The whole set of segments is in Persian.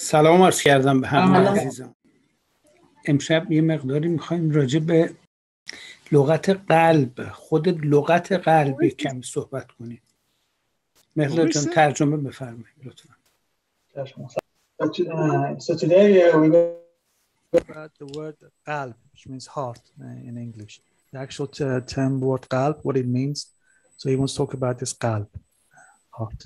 سلام عرض کردم به همه عزیزان. امشب یه مقداری میخوایم راجع به لغت قلب، خود لغت قلب کمی صحبت کنیم. مهلا جان ترجمه بفرمایید لطفا. So today we go about the word qalb, which means heart in English. The actual term word qalb, what it means. So he wants to talk about this qalb, heart.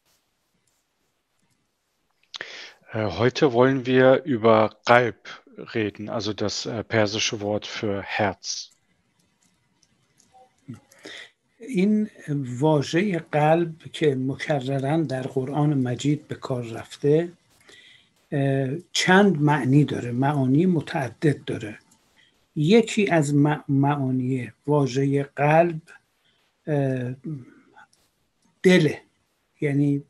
Heute wollen wir über Qalb reden, also das persische Wort für Herz. این واژه قلب که مکرراً در قرآن مجید به کار رفته چند معنی داره، معانی متعدد داره. یکی از معانی واژه قلب دله، یعنی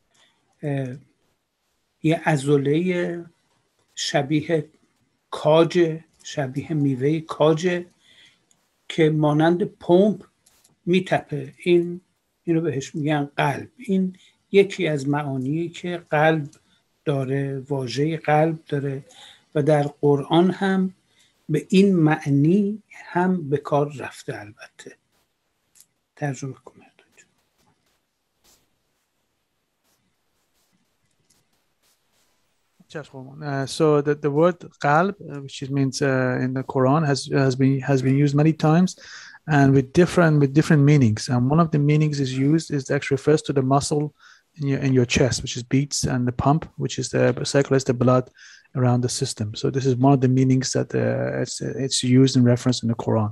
یه عضله شبیه کاج، شبیه میوه کاج که مانند پمپ میتپه، اینو بهش میگن قلب. این یکی از معانی که قلب داره، واژه قلب داره و در قرآن هم به این معنی هم به کار رفته. البته ترجمه کنم. So the word qalb, which means in the Quran, has been used many times, and with different meanings. And one of the meanings is used is actually refers to the muscle in your chest, which is beats, and the pump, which is the circulates the blood around the system. So this is one of the meanings that it's used in reference in the Quran.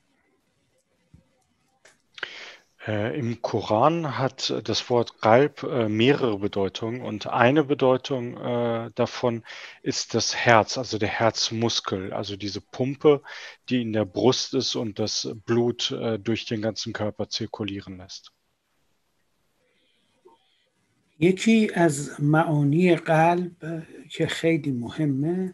Im Koran hat das Wort Qalb mehrere Bedeutungen und eine Bedeutung davon ist das Herz, also der Herzmuskel, also diese Pumpe, die in der Brust ist und das Blut durch den ganzen Körper zirkulieren lässt. یکی از معانی قلب که خیلی مهمه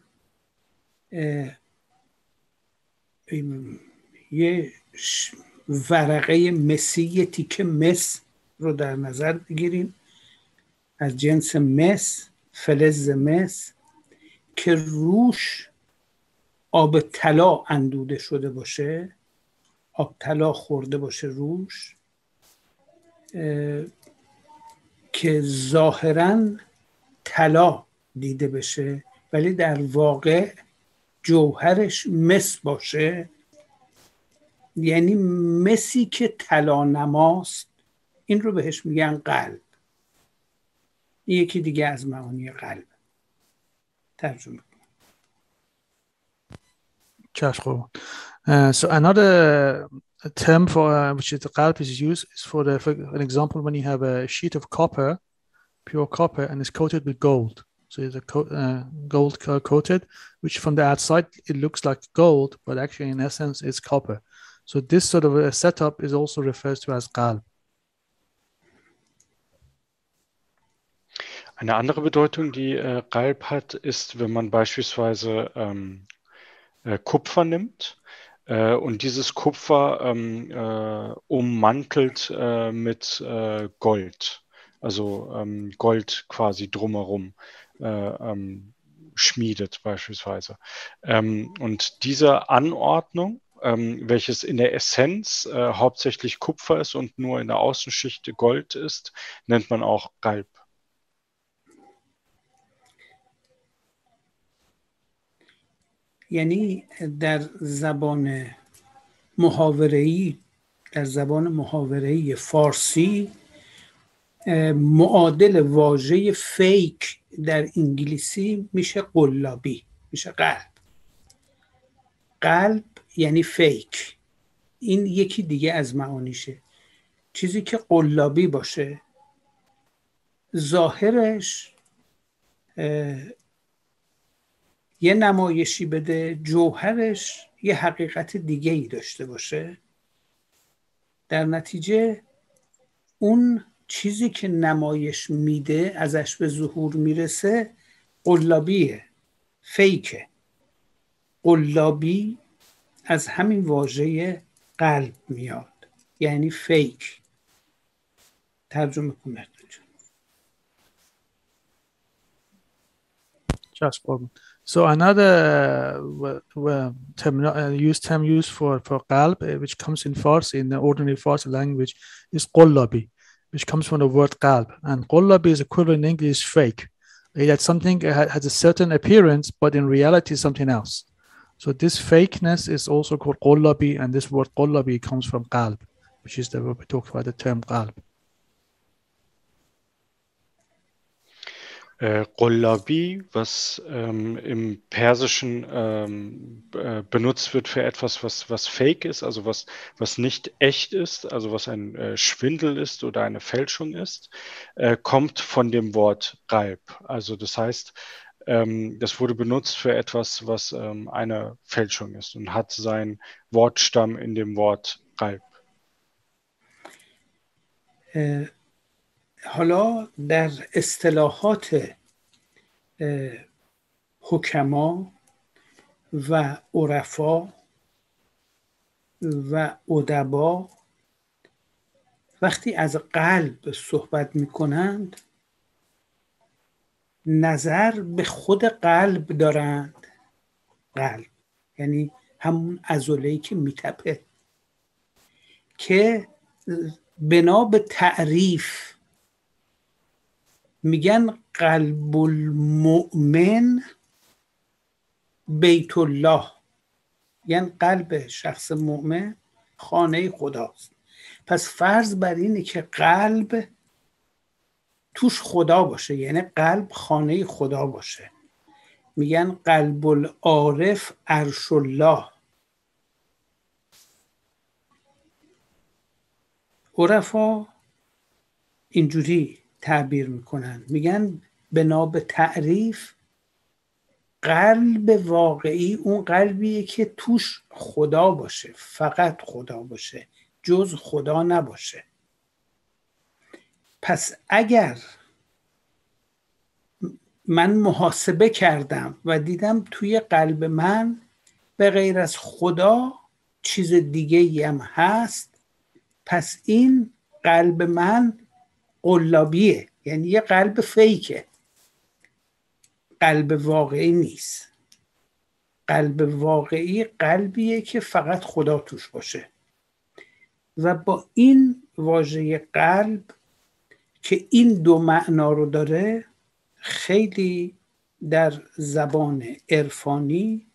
یه ورقه مسی، یه تیکه مس رو در نظر بگیریم از جنس مس، فلز مس، که روش آب طلا اندوده شده باشه، آب طلا خورده باشه روش، که ظاهراً طلا دیده بشه ولی در واقع جوهرش مس باشه، یعنی مسی که طلا نماست، این رو بهش میگن قلب. یکی دیگه از معانی قلب. ترجمه کنم. So another term for which is the qalb is used is for an example when you have a sheet of copper, pure copper, and it's coated with gold. So it's gold coated, which from the outside it looks like gold, but actually in essence it's copper. So this sort of a setup is also referred to as qalb. Eine andere Bedeutung, die Qalb hat, ist, wenn man beispielsweise Kupfer nimmt und dieses Kupfer ummantelt mit Gold, also Gold quasi drumherum schmiedet beispielsweise. Und diese Anordnung, welches in der Essenz hauptsächlich Kupfer ist und nur in der Außenschicht Gold ist, nennt man auch Qalb. یعنی در زبان محاوره‌ای فارسی معادل واژه فیک در انگلیسی میشه قلابی، میشه قلب. قلب یعنی فیک. این یکی دیگه از معانیشه. چیزی که قلابی باشه، ظاهرش یه نمایشی بده، جوهرش یه حقیقت دیگه ای داشته باشه، در نتیجه اون چیزی که نمایش میده ازش به ظهور میرسه قلابیه، فیکه. قلابی از همین واژه قلب میاد، یعنی فیک. ترجمه کنید. Just problem. So another term used for qalb, which comes in Farsi, in the ordinary Farsi language, is qullabi, which comes from the word qalb. And qullabi is equivalent in English fake. That something has a certain appearance, but in reality is something else. So this fakeness is also called qullabi, and this word qullabi comes from qalb, which is we talked about the term qalb. Qullabi, was im Persischen benutzt wird für etwas, was fake ist, also was nicht echt ist, also was ein Schwindel ist oder eine Fälschung ist, kommt von dem Wort Qalb. Also das heißt, das wurde benutzt für etwas, was eine Fälschung ist und hat seinen Wortstamm in dem Wort Qalb. حالا در اصطلاحات حکما و عرفا و ادبا وقتی از قلب صحبت می کنند نظر به خود قلب دارند. قلب یعنی همون عضله‌ای که میتپه که بنا به تعریف میگن قلب المؤمن بیت الله، یعنی قلب شخص مؤمن خانه خداست. پس فرض بر اینه که قلب توش خدا باشه، یعنی قلب خانه خدا باشه. میگن قلب العارف عرش الله. عرفا اینجوری تعبیر میکنن، میگن بنا به تعریف قلب واقعی اون قلبیه که توش خدا باشه، فقط خدا باشه، جز خدا نباشه. پس اگر من محاسبه کردم و دیدم توی قلب من به غیر از خدا چیز دیگه هم هست، پس این قلب من قلابیه، یعنی یه قلب فیکه، قلب واقعی نیست. قلب واقعی قلبیه که فقط خدا توش باشه. و با این واژه قلب که این دو معنا رو داره خیلی در زبان عرفانی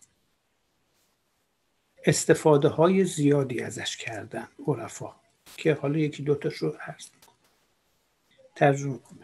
استفاده های زیادی ازش کردن عرفا، که حالا یکی دوتاش رو عرض میکنم. ترجمه کنم.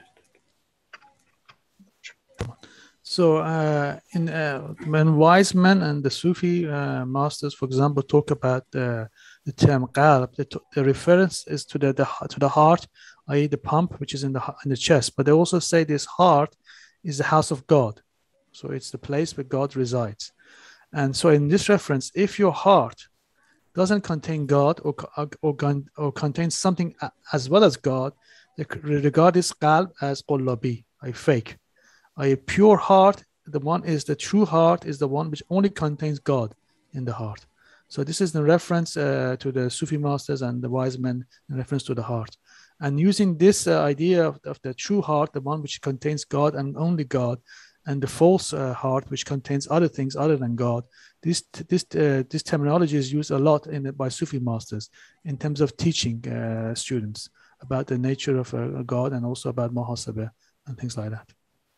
So when wise men and the Sufi masters, for example, talk about the term qalb, the reference is to the heart, i.e. the pump which is in the chest. But they also say this heart is the house of God. So it's the place where God resides. And so in this reference, if your heart doesn't contain God or contains something as well as God, they regard this qalb as qullabi, a fake. A pure heart, the true heart is the one which only contains God in the heart. So this is the reference to the Sufi masters and the wise men in reference to the heart. And using this idea of the true heart, the one which contains God and only God, and the false heart which contains other things other than God, this terminology is used a lot by Sufi masters in terms of teaching students about the nature of God and also about muhasabah and things like that.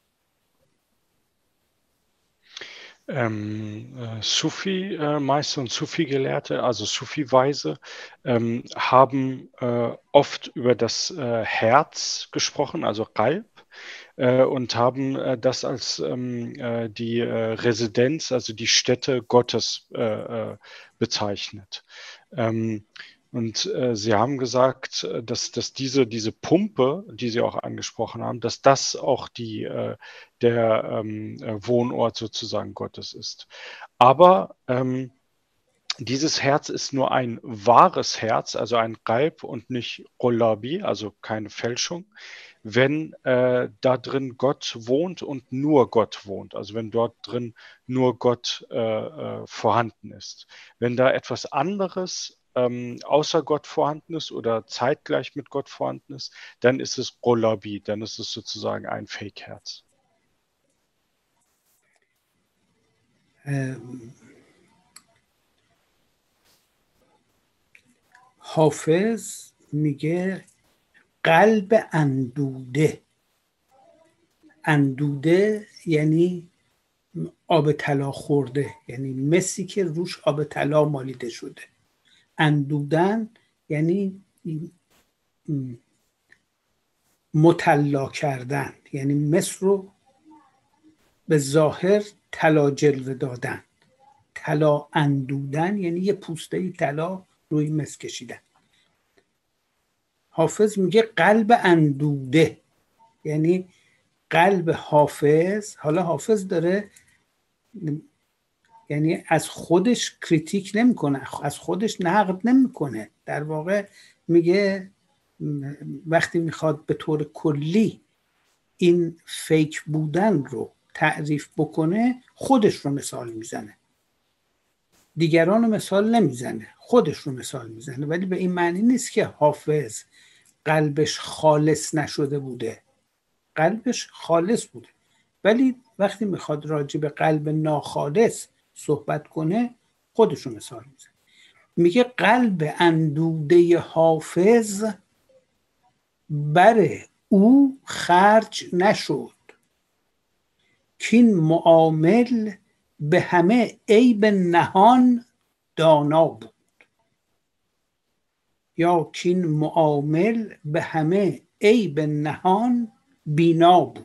Sufi-Meister und Sufi-Gelehrte, also Sufi-Weise, haben oft über das Herz gesprochen, also Qalb, und haben das als die Residenz, also die Stätte Gottes bezeichnet. Und sie haben gesagt, dass diese Pumpe, die sie auch angesprochen haben, dass das auch der Wohnort sozusagen Gottes ist. Aber dieses Herz ist nur ein wahres Herz, also ein Qalb und nicht Qullabi, also keine Fälschung, wenn da drin Gott wohnt und nur Gott wohnt, also wenn dort drin nur Gott vorhanden ist. Wenn da etwas anderes außer Gott vorhanden ist oder zeitgleich mit Gott vorhanden ist, dann ist es Qullabi, dann ist es sozusagen ein Fake-Herz. حافظ میگه قلب اندوده. اندوده یعنی آب طلا خورده، یعنی مسی که روش آب طلا مالیده شده. اندودن یعنی مطلا کردن، یعنی مس رو به ظاهر طلا جلوه دادن. طلا اندودن یعنی یه پوسته طلا روی مس کشیدن. حافظ میگه قلب اندوده، یعنی قلب حافظ. حالا حافظ داره یعنی از خودش کریتیک نمیکنه، از خودش نقد نمیکنه، در واقع میگه وقتی میخواد به طور کلی این فیک بودن رو تعریف بکنه خودش رو مثال میزنه، دیگران رو مثال نمیزنه، خودش رو مثال میزنه. ولی به این معنی نیست که حافظ قلبش خالص نشده بوده، قلبش خالص بوده، ولی وقتی میخواد راجع به قلب ناخالص صحبت کنه خودش رو مثال میزنه. میگه قلب اندوده حافظ بر او خرج نشد، کین معامل به همه عیب نهان دانا بود. یا کین معامل به همه عیب نهان بینا بود.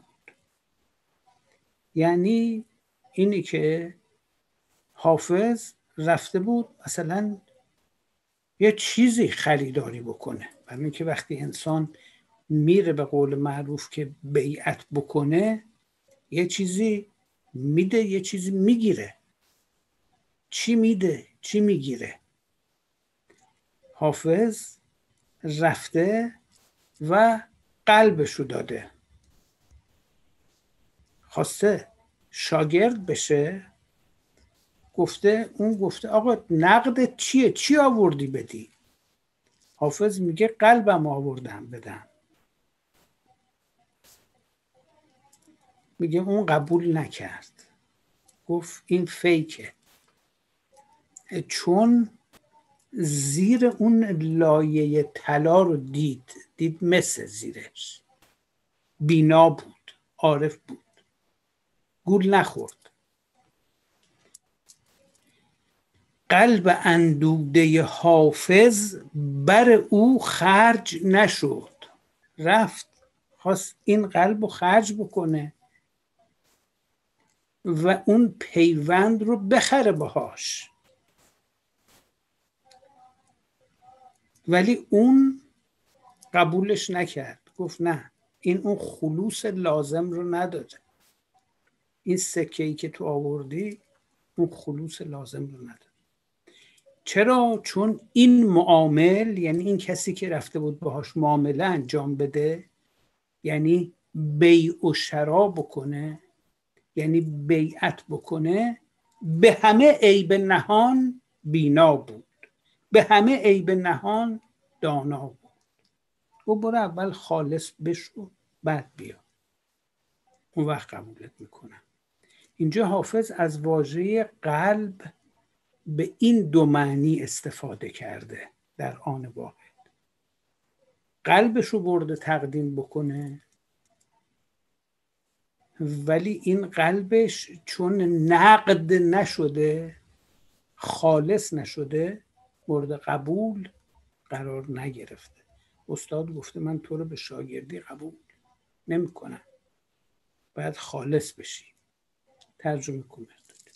یعنی اینی که حافظ رفته بود مثلا یه چیزی خریداری بکنه، برای اینکه وقتی انسان میره به قول معروف که بیعت بکنه یه چیزی میده یه چیزی میگیره. چی میده چی میگیره؟ حافظ رفته و قلبشو داده، خواسته شاگرد بشه، گفته آقا نقدت چیه؟ چی آوردی بدی؟ حافظ میگه قلبم آوردم بدم. میگه اون قبول نکرد، گفت این فیکه، چون زیر اون لایه طلا رو دید مثل زیرش، بینا بود، عارف بود، گول نخورد. قلب اندوده حافظ بر او خرج نشد. رفت خواست این قلب رو خرج بکنه و اون پیوند رو بخره باهاش، ولی اون قبولش نکرد. گفت نه، این اون خلوص لازم رو نداره، این سکه‌ای که تو آوردی اون خلوص لازم رو نداره. چرا؟ چون این معامل، یعنی این کسی که رفته بود باهاش معامله انجام بده، یعنی بیع و شرا بکنه، یعنی بیعت بکنه، به همه عیب نهان بینا بود، به همه عیب نهان دانا بود. و برو اول خالص بشو بعد بیا، اون وقت قبولت میکنم. اینجا حافظ از واژه قلب به این دو معنی استفاده کرده در آن واحد. قلبش رو برده تقدیم بکنه، ولی این قلبش چون نقد نشده، خالص نشده، مورد قبول قرار نگرفته. استاد گفته من تو رو به شاگردی قبول نمی کنم، باید خالص بشی. ترجمه کنم.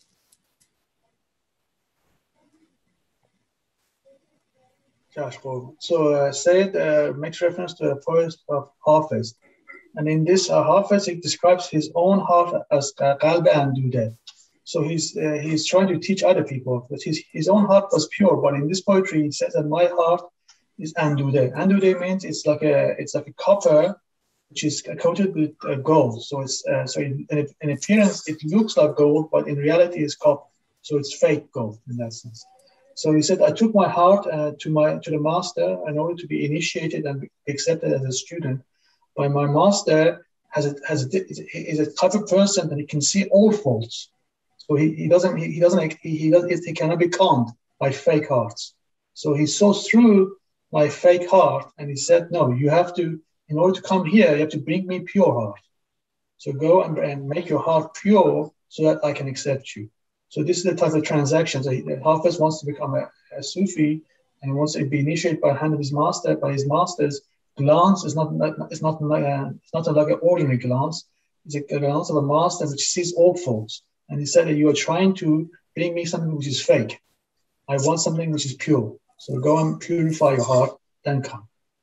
So Said makes reference to a poet of Hafiz, and in this Hafiz he describes his own heart as qalb andude. So he's trying to teach other people that his own heart was pure, but in this poetry he says that my heart is andude. Andude means it's like a copper which is coated with gold. So it's in appearance it looks like gold, but in reality it's copper. So it's fake gold in that sense. So he said, I took my heart to the master in order to be initiated and be accepted as a student. But my master is a type of person that he can see all faults. So he cannot be calmed by fake hearts. So he saw through my fake heart, and he said, no, you have to, in order to come here, you have to bring me pure heart. So go and make your heart pure so that I can accept you. So this is the type of transaction. So Hafiz wants to become a Sufi, and he wants to be initiated by the hand of his master. By his master's glance is not like an ordinary glance. It's a glance of a master which sees all faults. And he said that you are trying to bring me something which is fake. I want something which is pure. So go and purify your heart, then come.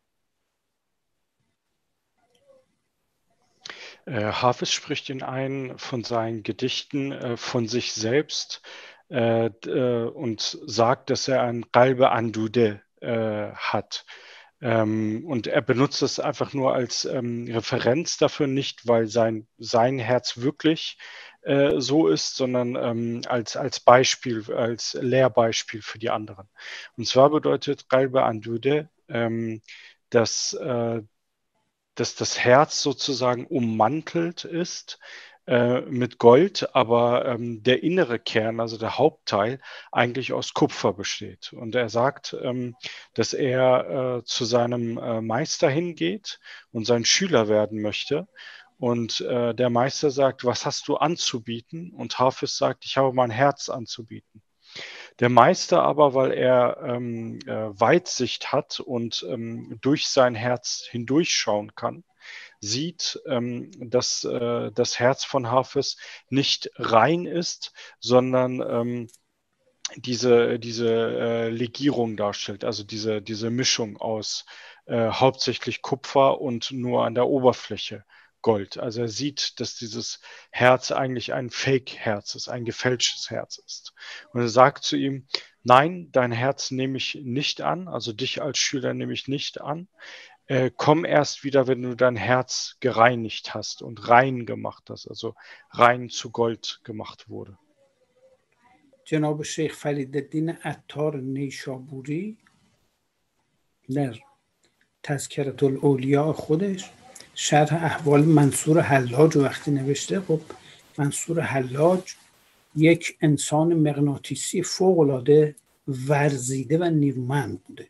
Hafiz spricht in einem von seinen Gedichten von sich selbst und sagt, dass er ein Qalbe Andude hat. Und er benutzt es einfach nur als Referenz dafür, nicht weil sein Herz wirklich so ist, sondern als Beispiel, als Lehrbeispiel für die anderen. Und zwar bedeutet Qalbe Andude, dass das Herz sozusagen ummantelt ist mit Gold, aber der innere Kern, also der Hauptteil, eigentlich aus Kupfer besteht. Und er sagt, dass er zu seinem Meister hingeht und sein Schüler werden möchte. Und der Meister sagt, was hast du anzubieten? Und Hafiz sagt, ich habe mein Herz anzubieten. Der Meister aber, weil er Weitsicht hat und durch sein Herz hindurchschauen kann, sieht, dass das Herz von Hafiz nicht rein ist, sondern diese Legierung darstellt, also diese Mischung aus hauptsächlich Kupfer und nur an der Oberfläche Gold. Also er sieht, dass dieses Herz eigentlich ein Fake-Herz ist, ein gefälschtes Herz ist. Und er sagt zu ihm, nein, dein Herz nehme ich nicht an, also dich als Schüler nehme ich nicht an. Komm erst wieder, wenn du dein Herz gereinigt hast und rein gemacht hast, also rein zu Gold gemacht wurde. جناب شیخ فریدالدین عطار نیشابوری در تذکرة الاولیاء خودش شرح احوال منصور حلاج وقتی نوشته، خب منصور حلاج یک انسان مغناطیسی فوق‌العاده ورزیده و نیرومند بوده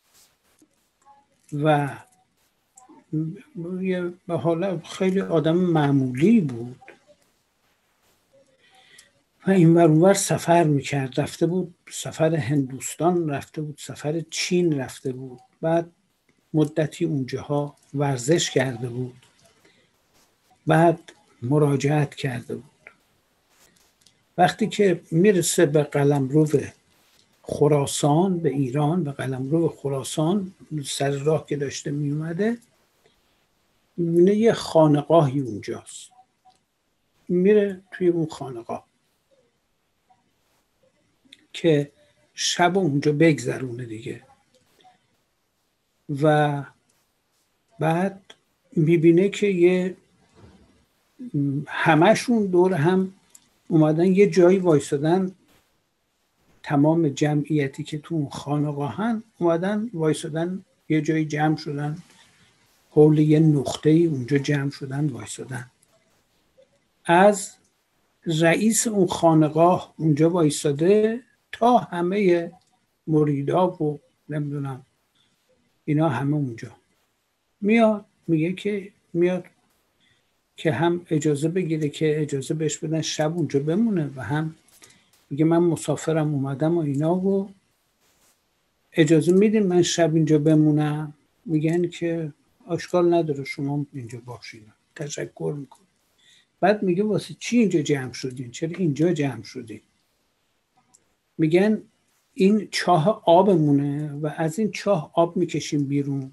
و به حال خیلی آدم معمولی بود و این ور اون ور سفر میکرد، رفته بود سفر هندوستان، رفته بود سفر چین، رفته بود، بعد مدتی اونجاها ورزش کرده بود، بعد مراجعت کرده بود. وقتی که میرسه به قلمرو خراسان، به ایران، به قلمرو خراسان، سر راه که داشته میومده میبینه یه خانقاهی اونجاست، میره توی اون خانقاه که شب اونجا بگذرونه دیگه و بعد میبینه که یه همشون دور هم اومدن یه جایی وایسادن، تمام جمعیتی که تو اون خانقاهن اومدن وایسادن یه جایی جمع شدن، حول یه نقطه‌ای اونجا جمع شدن وایسادن. از رئیس اون خانقاه اونجا وایساده تا همه مریدا و نمیدونم اینا همه اونجا میاد، میگه که میاد که هم اجازه بگیره که اجازه بهش بدن شب اونجا بمونه و هم میگه من مسافرم اومدم و اینا و اجازه میدین من شب اینجا بمونم؟ میگن که اشکال نداره شما اینجا باشین، تشکر میکنم. بعد میگه واسه چی اینجا جمع شدین؟ چرا اینجا جمع شدین؟ میگن این چاه آبمونه و از این چاه آب میکشیم بیرون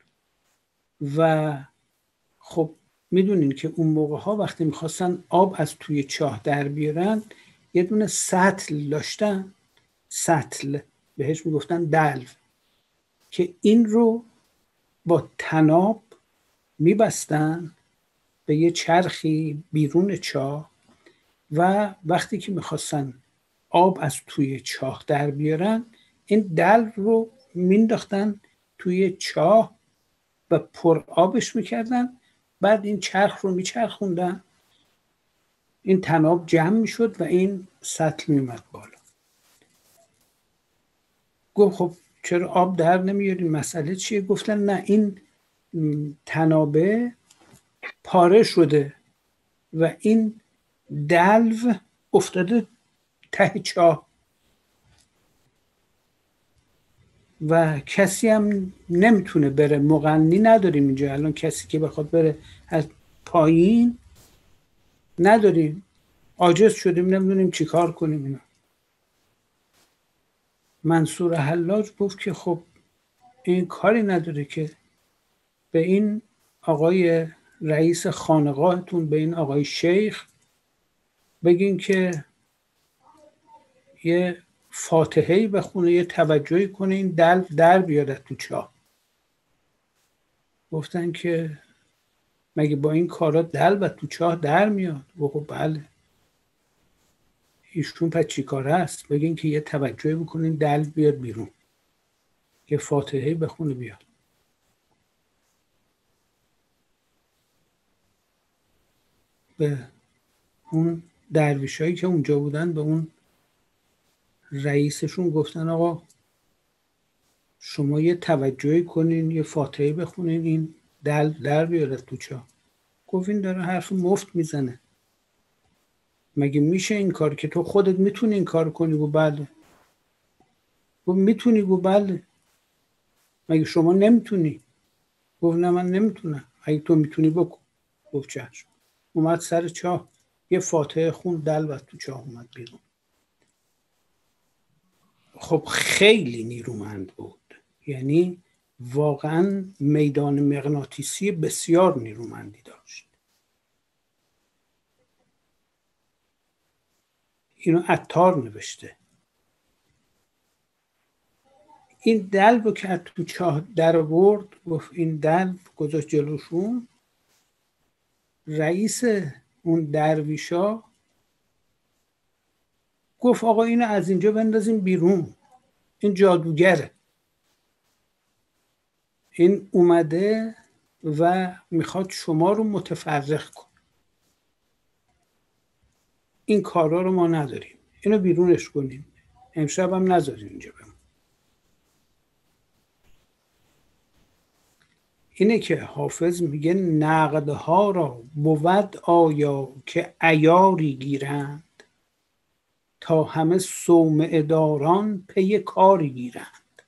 و خب میدونین که اون موقع ها وقتی میخواستن آب از توی چاه در بیارن یه دونه سطل داشتن، سطل بهش میگفتن دلو، که این رو با طناب میبستن به یه چرخی بیرون چاه و وقتی که میخواستن آب از توی چاه در بیارن این دلو رو مینداختن توی چاه و پر آبش میکردن، بعد این چرخ رو میچرخوندن این طناب جمع میشد و این سطل میومد بالا. گفت خب چرا آب در نمیارین، مسئله چیه؟ گفتن نه، این طنابه پاره شده و این دلو افتاده ته چاه و کسی هم نمیتونه بره، مغنی نداریم اینجا الان، کسی که بخواد بره از پایین نداریم، عاجز شدیم نمیدونیم چی کار کنیم. اینا منصور حلاج گفت که خب این کاری نداره که به این آقای رئیس خانقاهتون، به این آقای شیخ بگین که یه فاتحه‌ای بخونه، یه توجهی کنه این دلو در بیاد تو چاه. گفتن که مگه با این کارا دلو تو چاه در میاد؟ گفت بله. ایشون پس چی کاره است؟ بگین که یه توجهی بکنین دلو بیاد بیرون، یه فاتحه‌ای بخونه بیاد. به اون درویشایی که اونجا بودن، به اون رئیسشون گفتن آقا شما یه توجهی کنین، یه فاتحه بخونین این دلو در بیاره تو چاه. گفت این داره حرف مفت میزنه، مگه میشه این کار که تو خودت میتونی این کار کنی؟ گفت بله. گفت میتونی؟ گفت بله. مگه شما نمیتونی؟ گفت نه من نمیتونم. اگه تو میتونی بکن. گفت چشم. اومد سر چاه، یه فاتحه خون، دلو تو چاه اومد بیرون. خب خیلی نیرومند بود، یعنی واقعا میدان مغناطیسی بسیار نیرومندی داشت. اینو عطار نوشته. این دلو که تو چاه در آورد، گفت این دلو گذاشت جلوشون. رئیس اون درویشا گفت آقا اینو از اینجا بندازیم بیرون، این جادوگره، این اومده و میخواد شما رو متفرق کن، این کارا رو ما نداریم، اینو بیرونش کنیم، امشب هم نذاریم اینجا بمون. اینه که حافظ میگه نقدها را بود آیا که عیاری گیرند، تا همه صومعه داران پی کاری گیرند.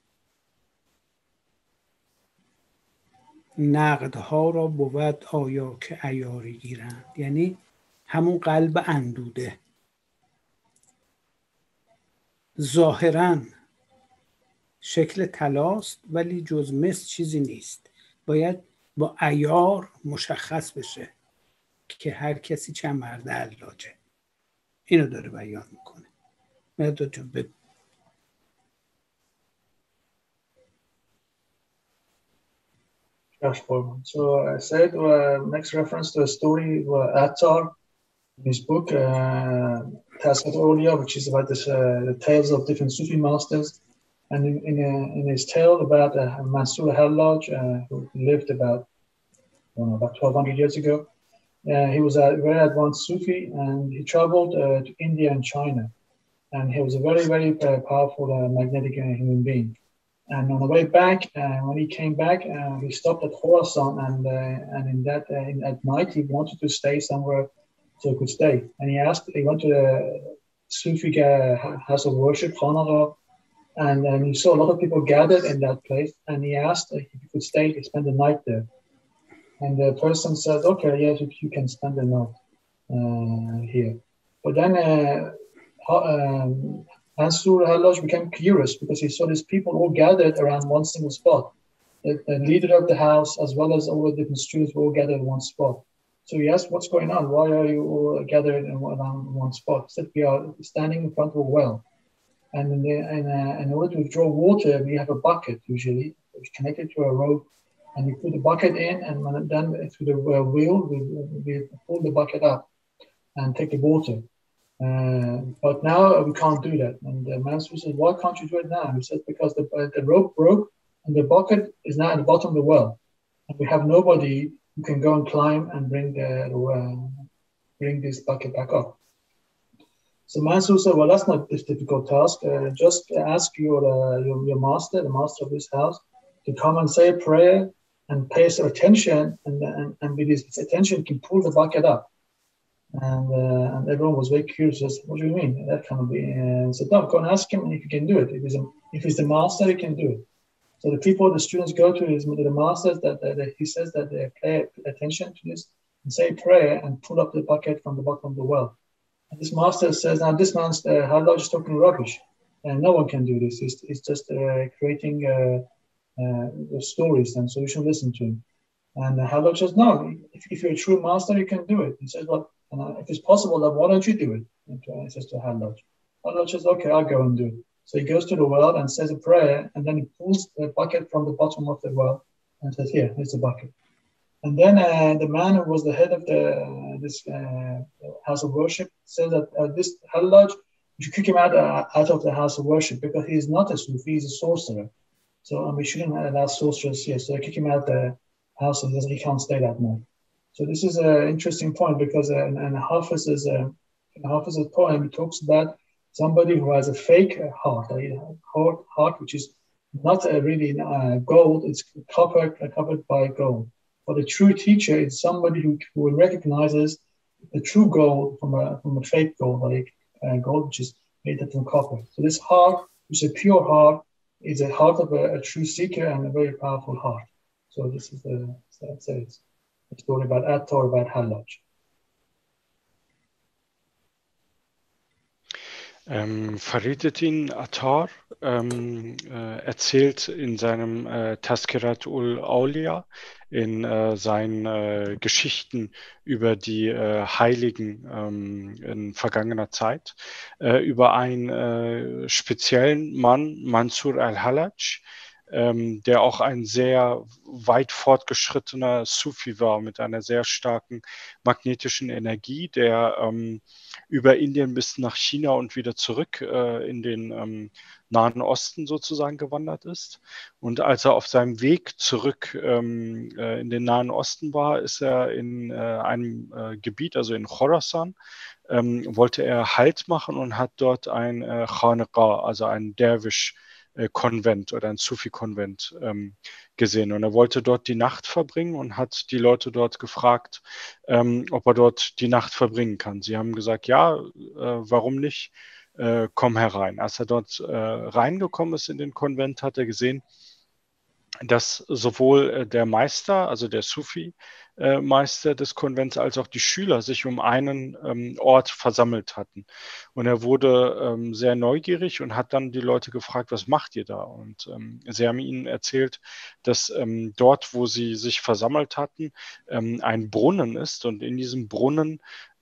نقدها را بود آیا که عیاری گیرند، یعنی همون قلب اندوده. ظاهراً شکل طلاست ولی جز مس چیزی نیست، باید با عیار مشخص بشه که هر کسی چند مرد علاجه. اینو داره بیان میکنه. مرداد جان بگو. So I said next reference to a story Attar in his book Tasat Awliya, which is about the tales of different Sufi masters. And in his tale about Mansur Hallaj, who lived about 1,200 years ago, he was a very advanced Sufi, and he traveled to India and China. And he was a very, very powerful magnetic human being. And on the way back, when he came back, he stopped at Khorasan, and in that at night he wanted to stay somewhere so he could stay. And he went to the Sufi house of worship, Khanaqah, and he saw a lot of people gathered in that place. And he asked if he could stay, spend the night there. And the person said, "Okay, yes, you can spend the night here." But then Mansur Hallaj became curious because he saw these people all gathered around one single spot. The leader of the house, as well as all the different students, were all gathered in one spot. So he asked, "What's going on? Why are you all gathered around one spot?" He said, "We are standing in front of a well, and in order to draw water, we have a bucket usually, which is connected to a rope, and we put the bucket in, and then through the wheel, we pull the bucket up and take the water. But now we can't do that." And the Mansur said, "Why can't you do it now?" He said, "Because the rope broke and the bucket is now at the bottom of the well. And we have nobody who can go and climb and bring bring this bucket back up. So Mansur said, well, that's not this difficult task. Just ask your master, the master of this house, to come and say a prayer and pay some attention, and with his attention, he can pull the bucket up. And everyone was very curious. What do you mean? That can't be. And said, no, go and ask him if he can do it. If he's the master, he can do it. So the people, the students go to the masters that he says that they pay attention to this and say prayer and pull up the bucket from the bottom of the well. And this master says, now this man's Hallaj is talking rubbish, and no one can do this. He's just creating stories, and so you should listen to him. And Hallaj says, no, if you're a true master, you can do it. He says, well, if it's possible, then why don't you do it? And he says to Hallaj. Hallaj says, okay, I'll go and do it. So he goes to the well and says a prayer, and then he pulls the bucket from the bottom of the well and says, here's the bucket. And then the man who was the head of this house of worship says that this Hallaj, you should kick him out of the house of worship because he is not a Sufi, he's a sorcerer. So we shouldn't allow sorcerers here. So they kick him out the house and he can't stay that night. So this is an interesting point because in Hafiz's poem, he talks about somebody who has a fake heart, heart which is not really gold, it's copper covered by gold. But a true teacher is somebody who recognizes the true gold from a fake gold, like gold which is made from copper. So this heart, which is a pure heart, is a heart of a true seeker and a very powerful heart. So this is the story about Attar, about Hallaj. Fariduddin Attar erzählt in seinem Tazkirat ul-Awliya, in seinen Geschichten über die Heiligen in vergangener Zeit, über einen speziellen Mann, Mansur al-Hallaj, der auch ein sehr weit fortgeschrittener Sufi war, mit einer sehr starken magnetischen Energie, der über Indien bis nach China und wieder zurück in den Nahen Osten sozusagen gewandert ist. Und als er auf seinem Weg zurück in den Nahen Osten war, ist er in einem Gebiet, also in Khorasan, wollte er Halt machen und hat dort ein Khanqa, also ein Derwisch Konvent oder ein Sufi-Konvent gesehen. Und er wollte dort die Nacht verbringen und hat die Leute dort gefragt, ob er dort die Nacht verbringen kann. Sie haben gesagt, ja, warum nicht? Komm herein. Als er dort reingekommen ist in den Konvent, hat er gesehen, dass sowohl der Meister, also der Sufi-Meister des Konvents, als auch die Schüler sich um einen Ort versammelt hatten. Und er wurde sehr neugierig und hat dann die Leute gefragt, was macht ihr da? Und sie haben ihnen erzählt, dass dort, wo sie sich versammelt hatten, ein Brunnen ist und in diesem Brunnen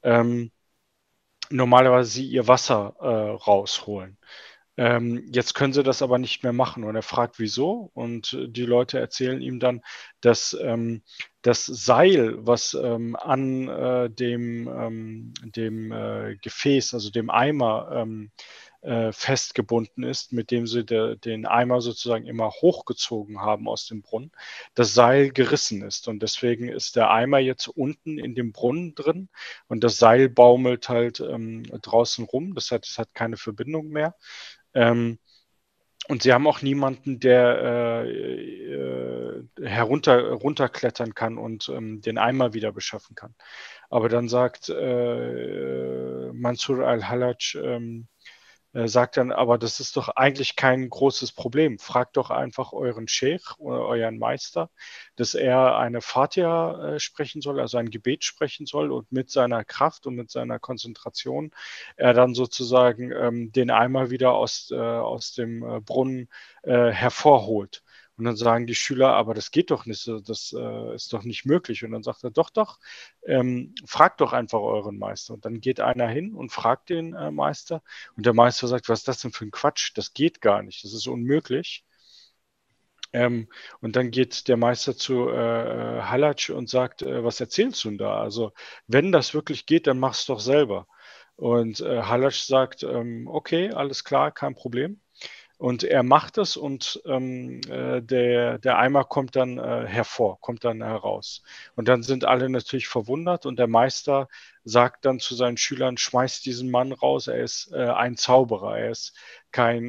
normalerweise sie ihr Wasser rausholen. Jetzt können sie das aber nicht mehr machen. Und er fragt, wieso? Und die Leute erzählen ihm dann, dass das Seil, was an dem Gefäß, also dem Eimer festgebunden ist, mit dem sie den Eimer sozusagen immer hochgezogen haben aus dem Brunnen, das Seil gerissen ist. Und deswegen ist der Eimer jetzt unten in dem Brunnen drin und das Seil baumelt halt draußen rum. Das heißt, es hat keine Verbindung mehr. Und sie haben auch niemanden, der runterklettern kann und den Eimer wieder beschaffen kann. Aber dann sagt Mansur al-Hallaj, sagt dann, aber das ist doch eigentlich kein großes Problem. Fragt doch einfach euren Sheikh oder euren Meister, dass er eine Fatiha sprechen soll, also ein Gebet sprechen soll und mit seiner Kraft und mit seiner Konzentration er dann sozusagen den Eimer wieder aus dem Brunnen hervorholt. Und dann sagen die Schüler, aber das geht doch nicht, das ist doch nicht möglich. Und dann sagt er, doch, fragt doch einfach euren Meister. Und dann geht einer hin und fragt den Meister. Und der Meister sagt, was ist das denn für ein Quatsch? Das geht gar nicht, das ist unmöglich. Und dann geht der Meister zu Hallaj und sagt, was erzählst du denn da? Also wenn das wirklich geht, dann mach's doch selber. Und Hallaj sagt, okay, alles klar, kein Problem. Und er macht es und der Eimer kommt dann kommt dann heraus. Und dann sind alle natürlich verwundert und der Meister sagt dann zu seinen Schülern, schmeißt diesen Mann raus, er ist ein Zauberer, er ist kein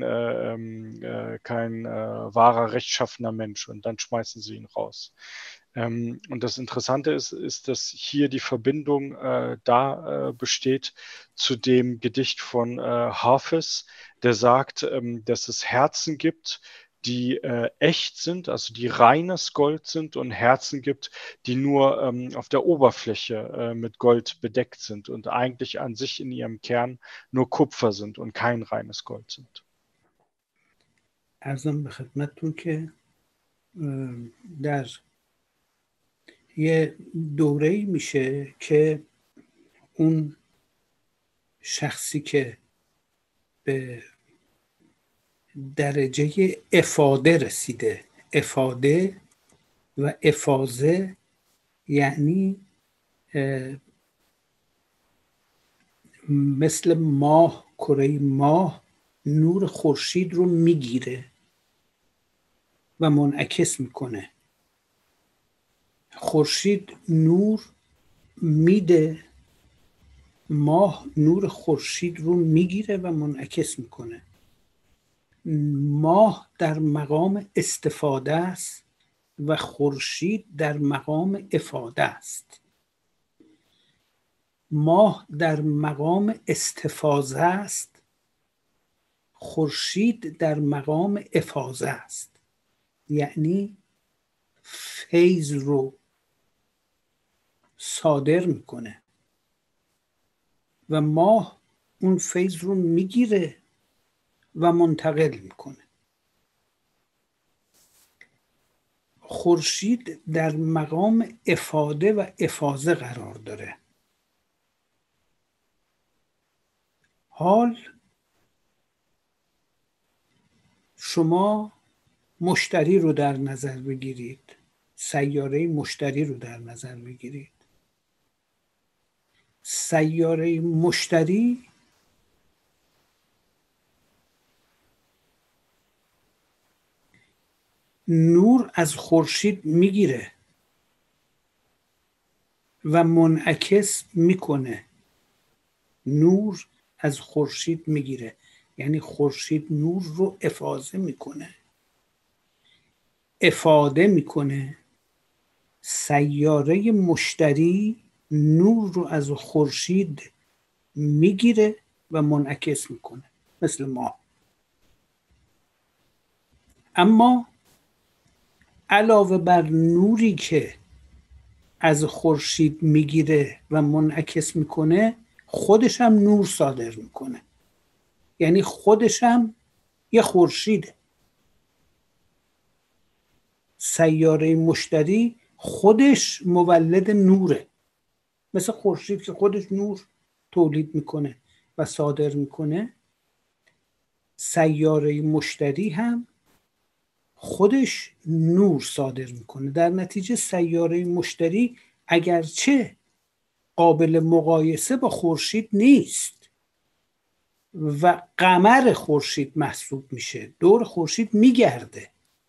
wahrer, rechtschaffener Mensch. Und dann schmeißen sie ihn raus. Und das Interessante ist, dass hier die Verbindung besteht zu dem Gedicht von Hafiz, der sagt, dass es Herzen gibt, die echt sind, also die reines Gold sind, und Herzen gibt, die nur auf der Oberfläche mit Gold bedeckt sind und eigentlich an sich in ihrem Kern nur Kupfer sind und kein reines Gold sind. عرضم به خدمتتون که در یه دوره‌ای میشه که اون شخصی که به درجه افاده رسیده، افاده و افاضه یعنی مثل ماه، کره ماه نور خورشید رو میگیره و منعکس میکنه. خورشید نور میده، ماه نور خورشید رو میگیره و منعکس میکنه. ماه در مقام استفاده است و خورشید در مقام افاده است. ماه در مقام استفاضه است، خورشید در مقام افاضه است. یعنی فیض رو صادر میکنه و ماه اون فیض رو میگیره و منتقل میکنه. خورشید در مقام افاده و افاضه قرار داره. حال شما مشتری رو در نظر بگیرید، سیاره مشتری رو در نظر بگیرید. سیاره مشتری نور از خورشید میگیره و منعکس میکنه. نور از خورشید میگیره، یعنی خورشید نور رو افاضه میکنه، افاده میکنه. سیاره مشتری نور رو از خورشید میگیره و منعکس میکنه مثل ما. اما علاوه بر نوری که از خورشید میگیره و منعکس میکنه، خودش هم نور صادر میکنه. یعنی خودش هم یه خورشیده. سیاره مشتری خودش مولد نوره، مثل خورشید که خودش نور تولید میکنه و صادر میکنه. سیاره مشتری هم خودش نور صادر میکنه. در نتیجه سیاره مشتری اگرچه قابل مقایسه با خورشید نیست و قمر خورشید محسوب میشه، دور خورشید میگرده،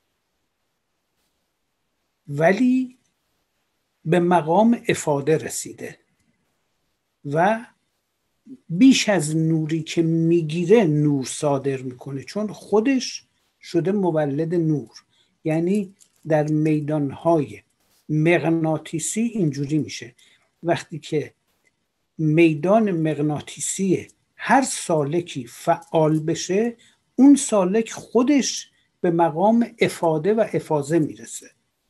ولی به مقام افاده رسیده و بیش از نوری که میگیره نور صادر میکنه، چون خودش شده مولد نور. یعنی در میدانهای مغناطیسی اینجوری میشه، وقتی که میدان مغناطیسی هر سالکی فعال بشه، اون سالک خودش به مقام افاده و افاضه میرسه.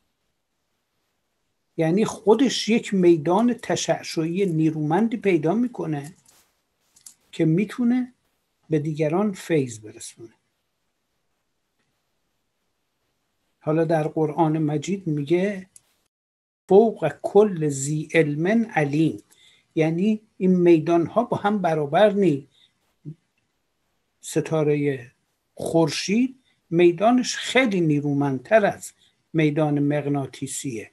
یعنی خودش یک میدان تشعشعی نیرومندی پیدا میکنه که میتونه به دیگران فیض برسونه. حالا در قرآن مجید میگه فوق کل ذی علم علیم، یعنی این میدان ها با هم برابر نی. ستاره خورشید میدانش خیلی نیرومندتر از میدان مغناطیسیه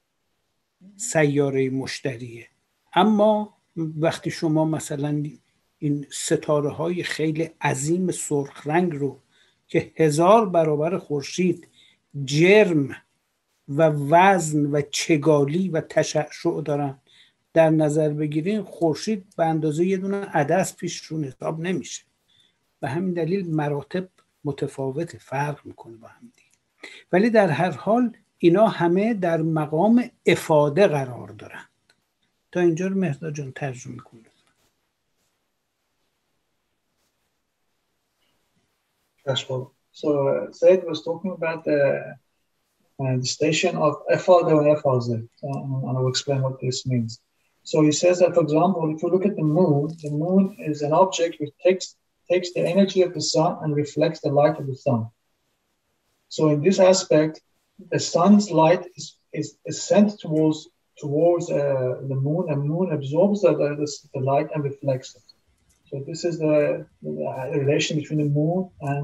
سیاره مشتریه. اما وقتی شما مثلا این ستاره های خیلی عظیم سرخ رنگ رو که 1000 برابر خورشید جرم و وزن و چگالی و تشعشع دارن در نظر بگیرین، خورشید به اندازه یه دونه عدس پیش رو حساب نمیشه. به همین دلیل مراتب متفاوته، فرق میکنه با هم دیگه. ولی در هر حال اینا همه در مقام افاده قرار دارن. تا اینجا رو مهرداد جان ترجمه کنید. So Said was talking about the station of Efade and Efaze, and I will explain what this means. So he says that, for example, if you look at the moon is an object which takes the energy of the sun and reflects the light of the sun. So in this aspect, the sun's light is sent towards the moon, and moon absorbs the light and reflects it. So this is the relation between the moon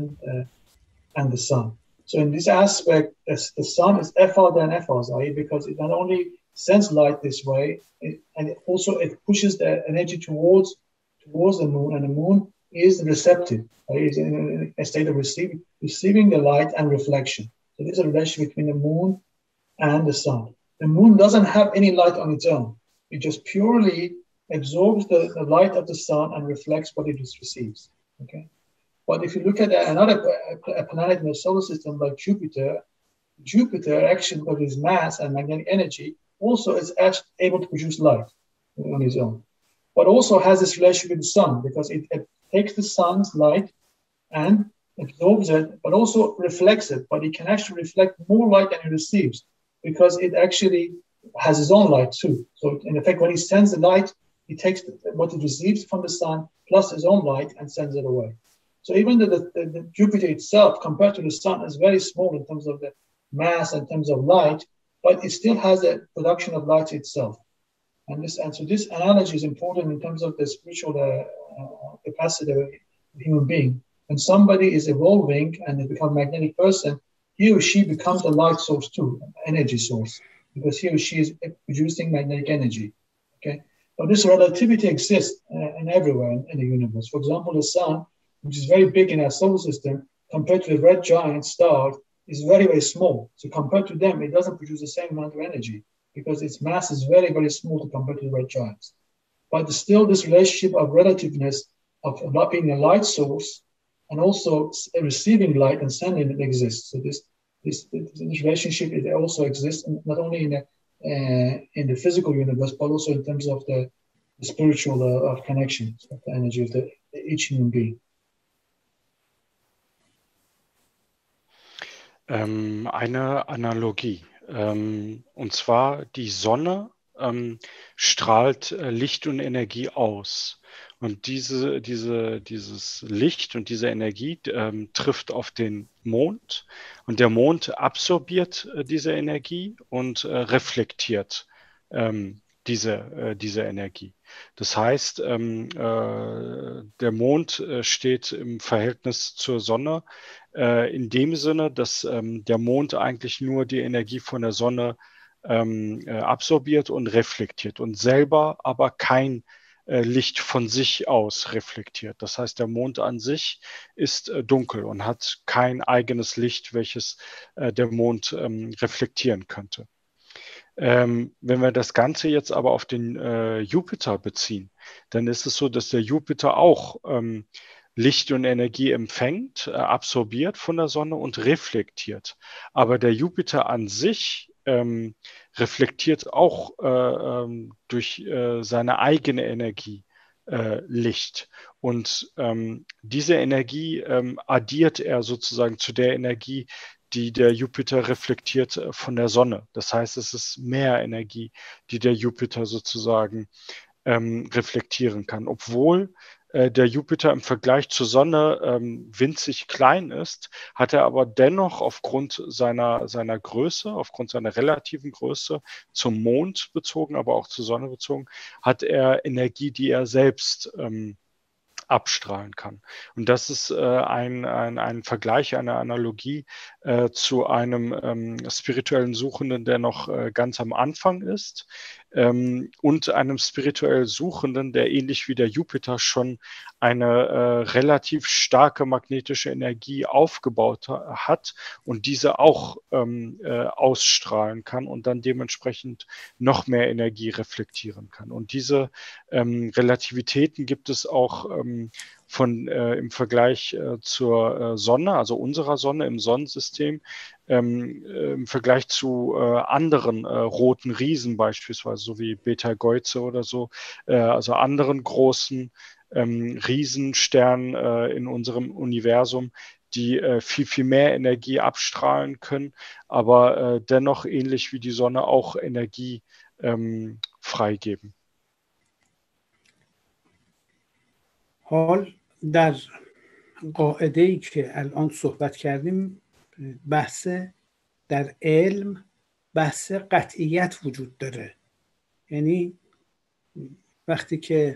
and the sun. So in this aspect, the sun is Efad and Efazai because it not only sends light this way, and it pushes the energy towards the moon, and the moon is receptive. It is in a state of receiving the light and reflection. So there's a relation between the moon and the sun. The moon doesn't have any light on its own. It just purely absorbs the light of the sun and reflects what it receives. Okay. But if you look at another planet in the solar system like Jupiter actually, because of its mass and magnetic energy, also is able to produce light on its own. But also has this relation with the sun because it takes the sun's light and absorbs it, but also reflects it. But it can actually reflect more light than it receives because it actually has its own light too. So in effect, when it sends the light, it takes what it receives from the sun plus its own light and sends it away. So even the Jupiter itself, compared to the sun, is very small in terms of the mass, in terms of light, but it still has a production of light itself. And so this analogy is important in terms of the spiritual capacity of a human being. When somebody is evolving and they become a magnetic person, he or she becomes a light source too, an energy source, because he or she is producing magnetic energy. Okay, but this relativity exists in everywhere in the universe. For example, the sun, which is very big in our solar system, compared to the red giant star, is very, very small. So compared to them, it doesn't produce the same amount of energy because its mass is very, very small to compare to the red giants. But still, this relationship of relativeness of not being a light source and also receiving light and sending it exists. So this relationship it also exists not only in the physical universe, but also in terms of the spiritual connections of the energy of each human being. Eine Analogie. Und zwar die Sonne strahlt Licht und Energie aus. Und dieses Licht und diese Energie trifft auf den Mond. Und der Mond absorbiert diese Energie und reflektiert diese Energie. Das heißt, der Mond steht im Verhältnis zur Sonne in dem Sinne, dass der Mond eigentlich nur die Energie von der Sonne absorbiert und reflektiert und selber aber kein Licht von sich aus reflektiert. Das heißt, der Mond an sich ist dunkel und hat kein eigenes Licht, welches der Mond reflektieren könnte. Wenn wir das Ganze jetzt aber auf den Jupiter beziehen, dann ist es so, dass der Jupiter auch Licht und Energie empfängt, absorbiert von der Sonne und reflektiert. Aber der Jupiter an sich reflektiert auch durch seine eigene Energie Licht. Und diese Energie addiert er sozusagen zu der Energie, die der Jupiter reflektiert von der Sonne. Das heißt, es ist mehr Energie, die der Jupiter sozusagen reflektieren kann. Obwohl der Jupiter im Vergleich zur Sonne winzig klein ist, hat er aber dennoch aufgrund seiner Größe, aufgrund seiner relativen Größe zum Mond bezogen, aber auch zur Sonne bezogen, hat er Energie, die er selbst abstrahlen kann. Und das ist ein Vergleich, eine Analogie zu einem spirituellen Suchenden, der noch ganz am Anfang ist. und einem spirituell Suchenden, der ähnlich wie der Jupiter schon eine relativ starke magnetische Energie aufgebaut hat und diese auch ausstrahlen kann und dann dementsprechend noch mehr Energie reflektieren kann. Und diese Relativitäten gibt es auch im Vergleich zur Sonne, also unserer Sonne im Sonnensystem, im Vergleich zu anderen roten Riesen beispielsweise, so wie Betelgeuse oder so, also anderen großen Riesensternen in unserem Universum, die viel, viel mehr Energie abstrahlen können, aber dennoch ähnlich wie die Sonne auch Energie freigeben. حال در قاعده‌ای که الان صحبت کردیم بحث در علم بحث قطعیت وجود داره. یعنی وقتی که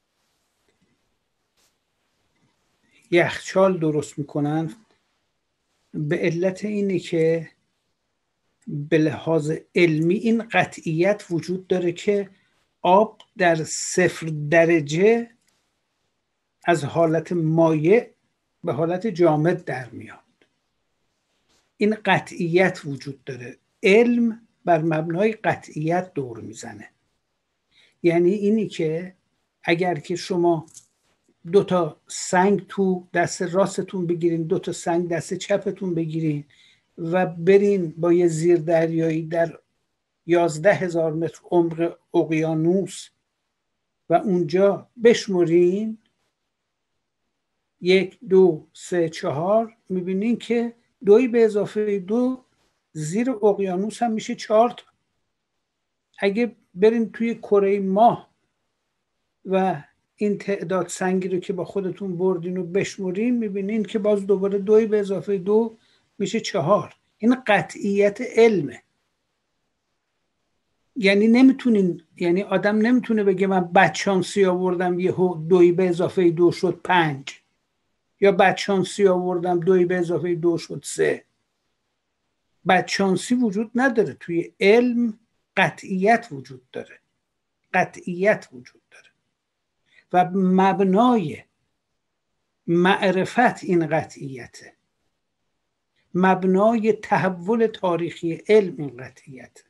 یخچال درست میکنن به علت اینه که به لحاظ علمی این قطعیت وجود داره که آب در 0 درجه از حالت مایع به حالت جامد در میاد. این قطعیت وجود داره. علم بر مبنای قطعیت دور میزنه. یعنی اینی که اگر که شما 2 سنگ تو دست راستتون بگیرین، 2 سنگ دست چپتون بگیرین و برین با یه زیردریایی در 11,000 متر عمق اقیانوس و اونجا بشمرین 1 2 3 4 میبینین که 2 به اضافه 2 زیر اقیانوس هم میشه 4 تا. اگه برین توی کره ماه و این تعداد سنگی رو که با خودتون بردین و بشمرین میبینین که باز دوباره 2 به اضافه 2 میشه 4. این قطعیت علمه. یعنی آدم نمیتونه بگه من بدشانسی آوردم یه 2 به اضافه 2 شد 5 یا بدشانسی آوردم 2 به اضافه 2 شد 3. بدشانسی وجود نداره. توی علم قطعیت وجود داره. قطعیت وجود داره و مبنای معرفت این قطعیته. مبنای تحول تاریخی علم این قطعیته.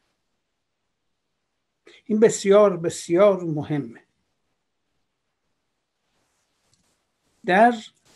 این بسیار بسیار مهمه. در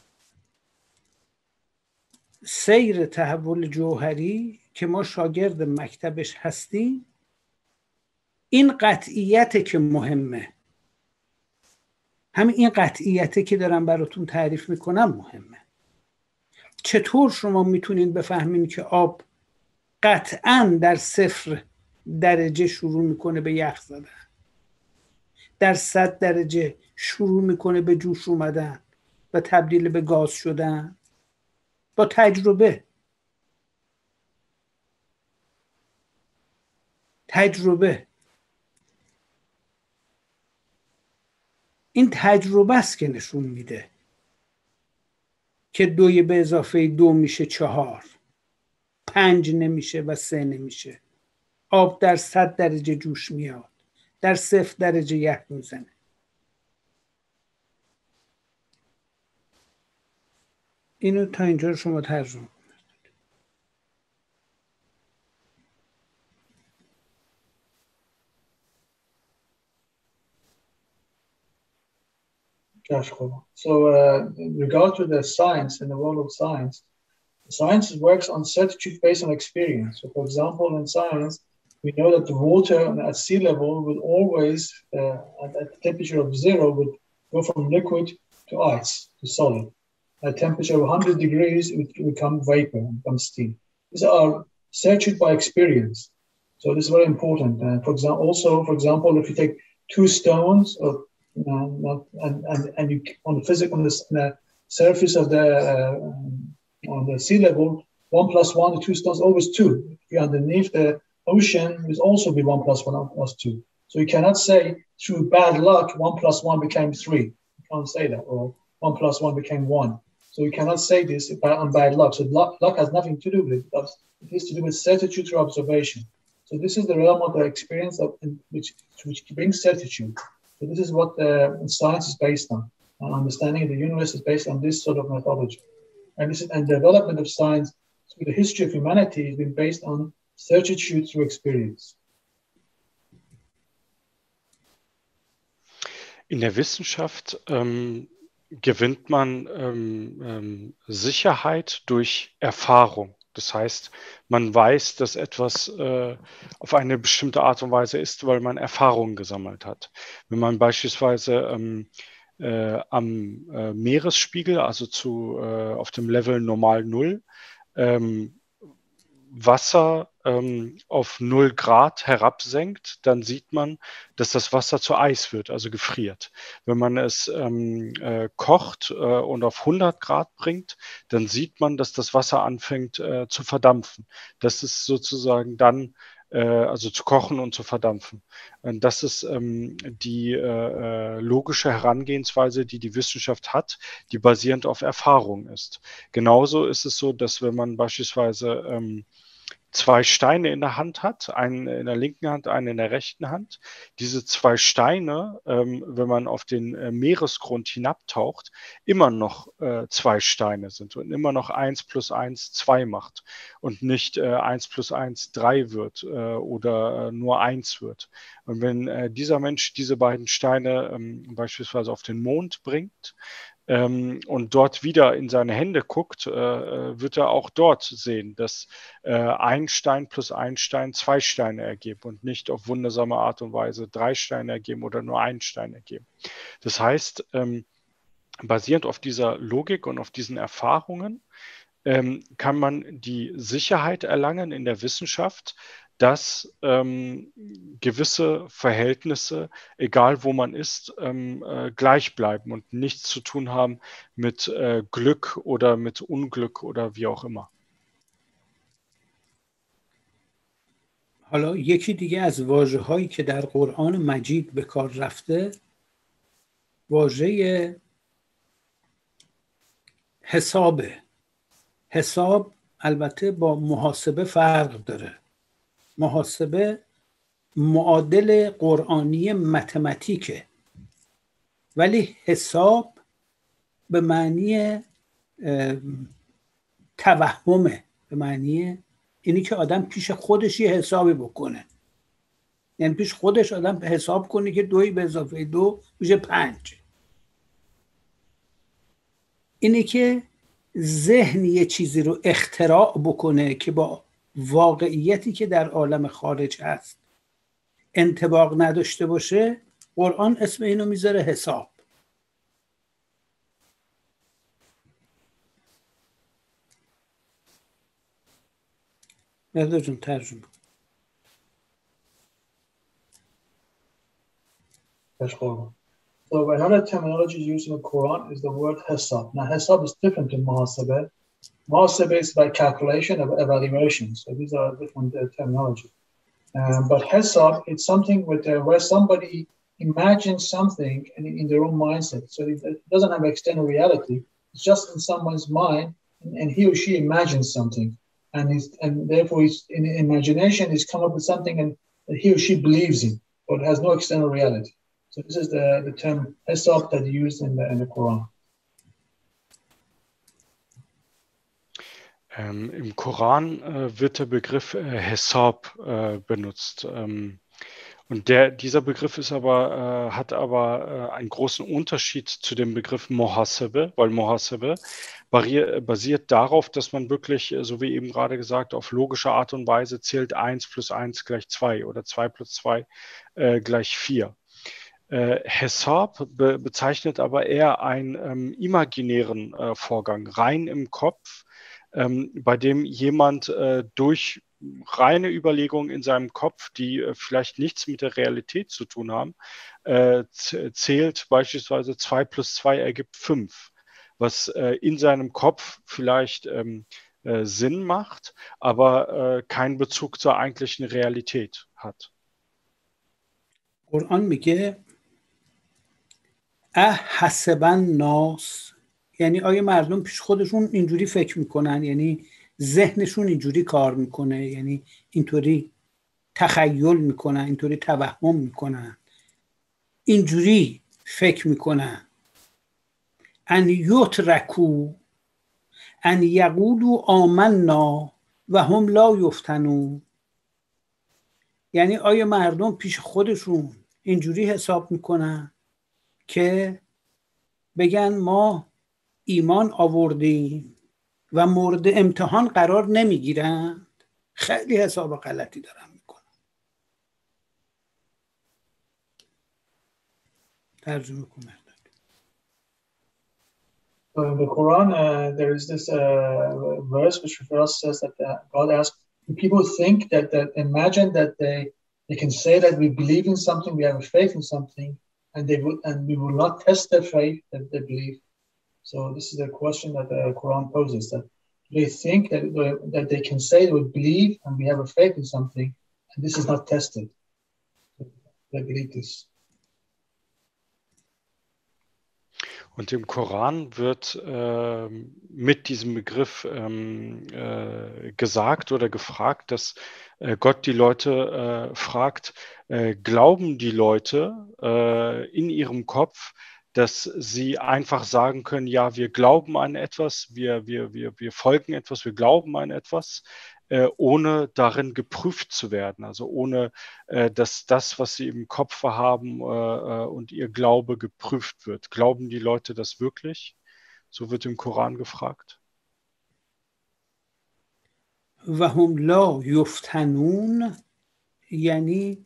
سیر تحول جوهری که ما شاگرد مکتبش هستیم این قطعیته که مهمه. همین این قطعیته که دارم براتون تعریف میکنم مهمه. چطور شما میتونین بفهمین که آب قطعاً در 0 درجه شروع میکنه به یخ زدن، در 100 درجه شروع میکنه به جوش اومدن و تبدیل به گاز شدن؟ با تجربه. این تجربه است که نشون میده که 2 به اضافه 2 میشه 4، 5 نمیشه و 3 نمیشه. آب در 100 درجه جوش میاد، در 0 درجه یخ میزنه. اینو تا اینجا رو شما ترجمه کنید. So in regard to the science, in the world of science, science works on certitude based on experience. So for example, in science, we know that the water at sea level will always, at a temperature of 0, would go from liquid to ice, to solid. At a temperature of 100 degrees, it would become vapor, become steam. These are certitude by experience. So this is very important. For example, if you take 2 stones, and you on the surface of on the sea level, 1 + 1, the 2 stones always 2. If you're underneath the ocean, it will also be 1 + 1 + 2. So you cannot say through bad luck 1 + 1 became 3. You can't say that, or 1 + 1 became 1. So you cannot say this on bad luck. So luck has nothing to do with it. It has to do with certitude through observation. So So this is the realm of the experience of which brings certitude. So this is what science is based on. Understanding of the universe is based on this sort of methodology. And development of science through the history of humanity has been based on certitude through experience. In der Wissenschaft gewinnt man Sicherheit durch Erfahrung. Das heißt, man weiß, dass etwas auf eine bestimmte Art und Weise ist, weil man Erfahrungen gesammelt hat. Wenn man beispielsweise am Meeresspiegel, also auf dem Level normal 0, Wasser auf 0 Grad herabsenkt, dann sieht man, dass das Wasser zu Eis wird, also gefriert. Wenn man es kocht und auf 100 Grad bringt, dann sieht man, dass das Wasser anfängt zu verdampfen. Das ist sozusagen dann, also zu kochen und zu verdampfen. Und das ist die logische Herangehensweise, die die Wissenschaft hat, die basierend auf Erfahrung ist. Genauso ist es so, dass wenn man beispielsweise 2 Steine in der Hand hat, einen in der linken Hand, einen in der rechten Hand. Diese 2 Steine, wenn man auf den Meeresgrund hinabtaucht, immer noch 2 Steine sind und immer noch 1 plus 1 2 macht und nicht 1 plus 1 3 wird oder nur 1 wird. Und wenn dieser Mensch diese beiden Steine beispielsweise auf den Mond bringt, und dort wieder in seine Hände guckt, wird er auch dort sehen, dass 1 Stein plus 1 Stein 2 Steine ergeben und nicht auf wundersame Art und Weise 3 Steine ergeben oder nur 1 Stein ergeben. Das heißt, basierend auf dieser Logik und auf diesen Erfahrungen kann man die Sicherheit erlangen in der Wissenschaft, dass gewisse Verhältnisse, egal wo man ist, gleich bleiben und nichts zu tun haben mit Glück oder mit Unglück oder wie auch immer. حالا یکی دیگه از واژه‌هایی که در قرآن مجید به کار رفته واژه حسابه. حساب البته با محاسبه فرق داره. محاسبه معادل قرآنی متمتیکه، ولی حساب به معنی توهمه، به معنی اینی که آدم پیش خودش یه حسابی بکنه، یعنی پیش خودش آدم حساب کنه که 2 به اضافه 2 میشه 5. اینی که ذهن یه چیزی رو اختراع بکنه که با واقعیتی که در عالم خارج هست انطباق نداشته باشه، قرآن اسم اینو میذاره حساب. مهداد جون ترجمه. So another terminology used in the Quran is the word hisab. Now hisab is different to muhasabah. Muhasabah is by calculation of evaluation. So these are different terminology. But hisab, it's something where somebody imagines something in their own mindset. So it doesn't have external reality. It's just in someone's mind, and he or she imagines something. And therefore in imagination he's come up with something and he or she believes in, but it has no external reality. So this is the term hisab that is used in the Quran. Im Koran wird der Begriff Hisab benutzt. Und dieser Begriff hat aber einen großen Unterschied zu dem Begriff Muhasebe, weil Muhasebe basiert darauf, dass man wirklich, so wie eben gerade gesagt, auf logische Art und Weise zählt 1 plus 1 gleich 2 oder 2 plus 2 gleich 4. Hisab bezeichnet aber eher einen imaginären Vorgang, rein im Kopf, bei dem jemand durch reine Überlegungen in seinem Kopf, die vielleicht nichts mit der Realität zu tun haben, zählt beispielsweise 2 plus 2 ergibt 5, was in seinem Kopf vielleicht Sinn macht, aber keinen Bezug zur eigentlichen Realität hat. قرآن میگه احسب الناس، یعنی آیا مردم پیش خودشون اینجوری فکر میکنن، یعنی ذهنشون اینجوری کار میکنه، یعنی اینطوری تخیل میکنن، اینطوری توهم میکنن، اینجوری فکر میکنن. ان یترکو ان یقولوا آمنا و هم لا یفتنون. یعنی آیا مردم پیش خودشون اینجوری حساب میکنن که بگن ما ایمان آوردیم و مورد امتحان قرار نمیگیرن؟ خیلی حساب غلطی دارن میکنن. ترجمه کنم. So in the Quran, there is this verse which first says that God asks, people think that imagine that they can say that we believe in something, we have a faith in something, and we will not test their faith that they believe. So this is the question that the Quran poses, that they think that they can say we believe and we have a faith in something, and this is not tested. They believe this. Und im Koran wird mit diesem Begriff gesagt oder gefragt, dass Gott die Leute fragt, glauben die Leute in ihrem Kopf, dass sie einfach sagen können, ja, wir glauben an etwas, wir folgen etwas, wir glauben an etwas, ohne darin geprüft zu werden, also ohne, dass das, was sie im Kopf haben und ihr Glaube geprüft wird. Glauben die Leute das wirklich? So wird im Koran gefragt. و هم لا یفتنون، یعنی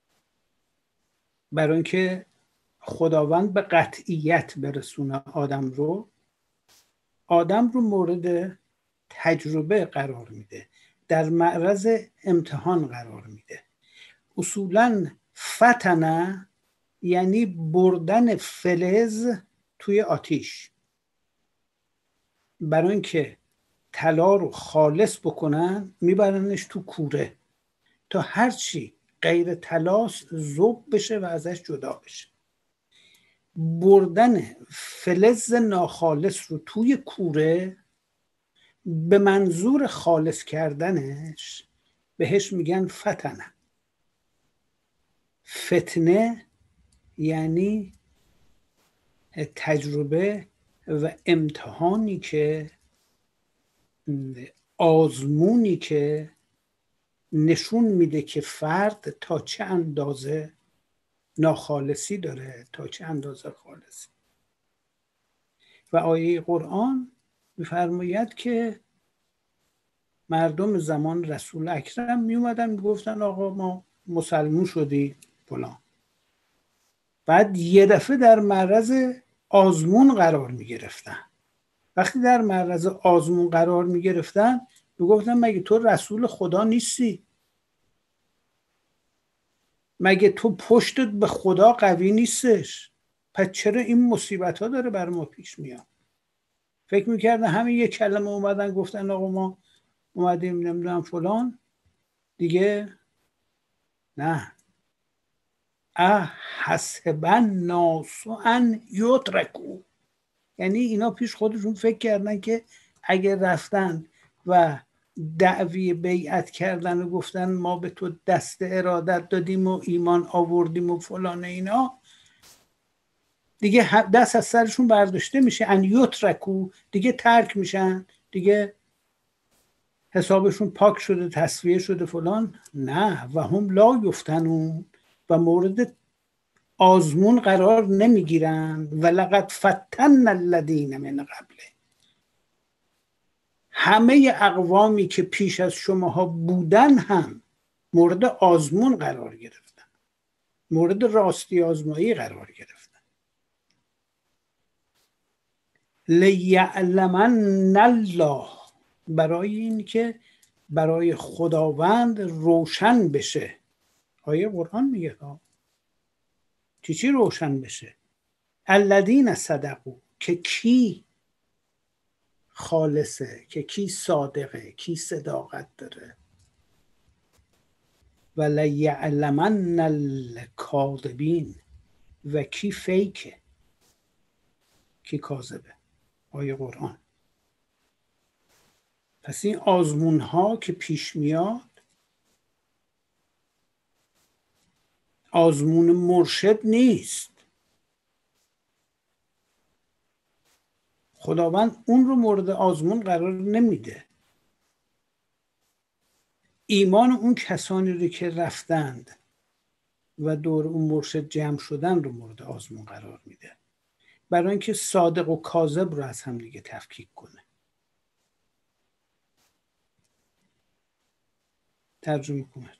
برای اینکه خداوند به قطعیت برسونه آدم رو مورد تجربه قرار میده، در معرض امتحان قرار میده. اصولاً فتنه یعنی بردن فلز توی آتیش. برای اینکه طلا رو خالص بکنن میبرنش تو کوره تا هرچی غیر طلاست ذوب بشه و ازش جدا بشه. بردن فلز ناخالص رو توی کوره به منظور خالص کردنش بهش میگن فتنه. فتنه یعنی تجربه و امتحانی که آزمونی که نشون میده که فرد تا چه اندازه ناخالصی داره، تا چه اندازه خالصی. و آیه قرآن میفرماید که مردم زمان رسول اکرم میومدن میگفتن آقا ما مسلمون شدی فلان، بعد یه دفعه در معرض آزمون قرار میگرفتن. وقتی در معرض آزمون قرار میگرفتن میگفتن مگه تو رسول خدا نیستی؟ مگه تو پشتت به خدا قوی نیستش؟ پس چرا این مصیبت ها داره بر ما پیش میاد؟ فکر میکردن همین یک کلمه اومدن گفتن آقا ما اومدیم نمیدونم فلان دیگه. نه، حسب الناس ان یترکوا، یعنی اینا پیش خودشون فکر کردن که اگه رفتن و دعوی بیعت کردن و گفتن ما به تو دست ارادت دادیم و ایمان آوردیم و فلان اینا، دیگه دست از سرشون برداشته میشه، ان یترکوا، دیگه ترک میشن، دیگه حسابشون پاک شده، تصفیه شده فلان. نه، و هم لا یفتنون، و مورد آزمون قرار نمیگیرن. و لقد فتن الذین من قبله، همه اقوامی که پیش از شماها بودن هم مورد آزمون قرار گرفتن، مورد راستی آزمایی قرار گرفتن. لیعلمن الله، برای این که برای خداوند روشن بشه. آیه قرآن میگه چی روشن بشه؟ الذین صدقوا، که کی خالصه، که کی صادقه، کی صداقت داره. و لیعلمن الکاذبین، و کی فیکه، کی کاذبه. آیه قرآن. پس این آزمون ها که پیش میاد آزمون مرشد نیست. خداوند اون رو مورد آزمون قرار نمیده. ایمان اون کسانی رو که رفتند و دور اون مرشد جمع شدن رو مورد آزمون قرار میده، برای اینکه صادق و کاذب رو از هم دیگه تفکیک کنه. ترجمه کنید.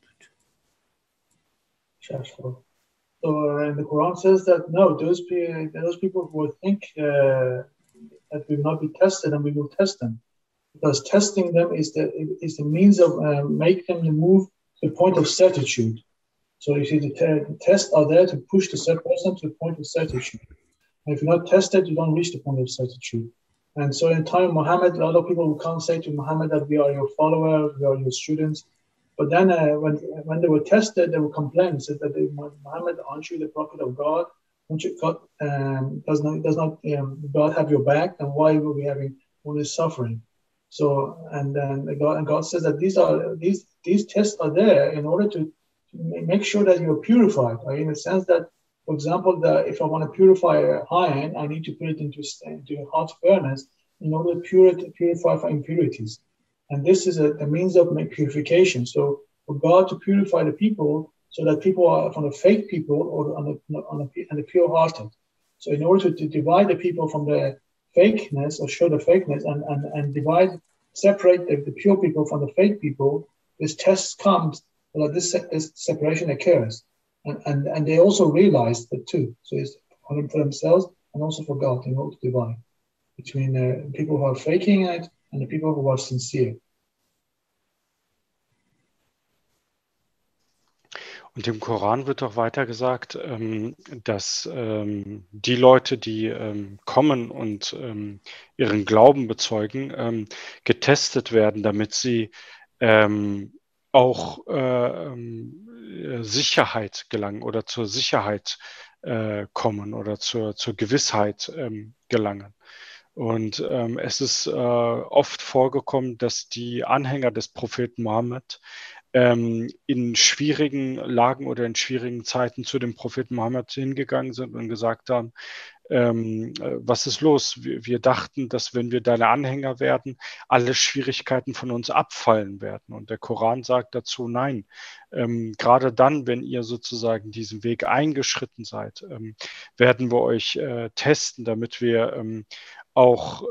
So the Quran says that no, those people who think that we will not be tested, and we will test them, because testing them is the means of making them move to the point of certitude. So you see, the tests are there to push the person to the point of certitude. And if you're not tested, you don't reach the point of certitude. And so in time, Muhammad, a lot of people will come and say to Muhammad that we are your followers, we are your students. But then when they were tested, they would complain, said that Muhammad, aren't you the prophet of God? Don't you God does not God have your back? And why will we having all this suffering? So and then God says that these tests are there in order to make sure that you're purified. Right? In the sense that, for example, if I want to purify iron, I need to put it into a hot furnace in order to purify for impurities. And this is a means of purification. So for God to purify the people, so that people are from the fake people or on the pure-hearted. So in order to divide the people from the fakeness, or show the fakeness, and separate the pure people from the fake people, this test comes so that this separation occurs. And they also realize that too. So it's for themselves and also for God, in order to divide between people who are faking it and the people who are sincere. Und im Koran wird auch weiter gesagt, dass die Leute, die kommen und ihren Glauben bezeugen, getestet werden, damit sie auch Sicherheit gelangen oder zur Sicherheit kommen oder zur Gewissheit gelangen. Und es ist oft vorgekommen, dass die Anhänger des Propheten Mohammed in schwierigen Lagen oder in schwierigen Zeiten zu dem Propheten Mohammed hingegangen sind und gesagt haben, was ist los? Wir dachten, dass wenn wir deine Anhänger werden, alle Schwierigkeiten von uns abfallen werden. Und der Koran sagt dazu, nein, gerade dann, wenn ihr sozusagen diesen Weg eingeschritten seid, werden wir euch testen, damit wir auch,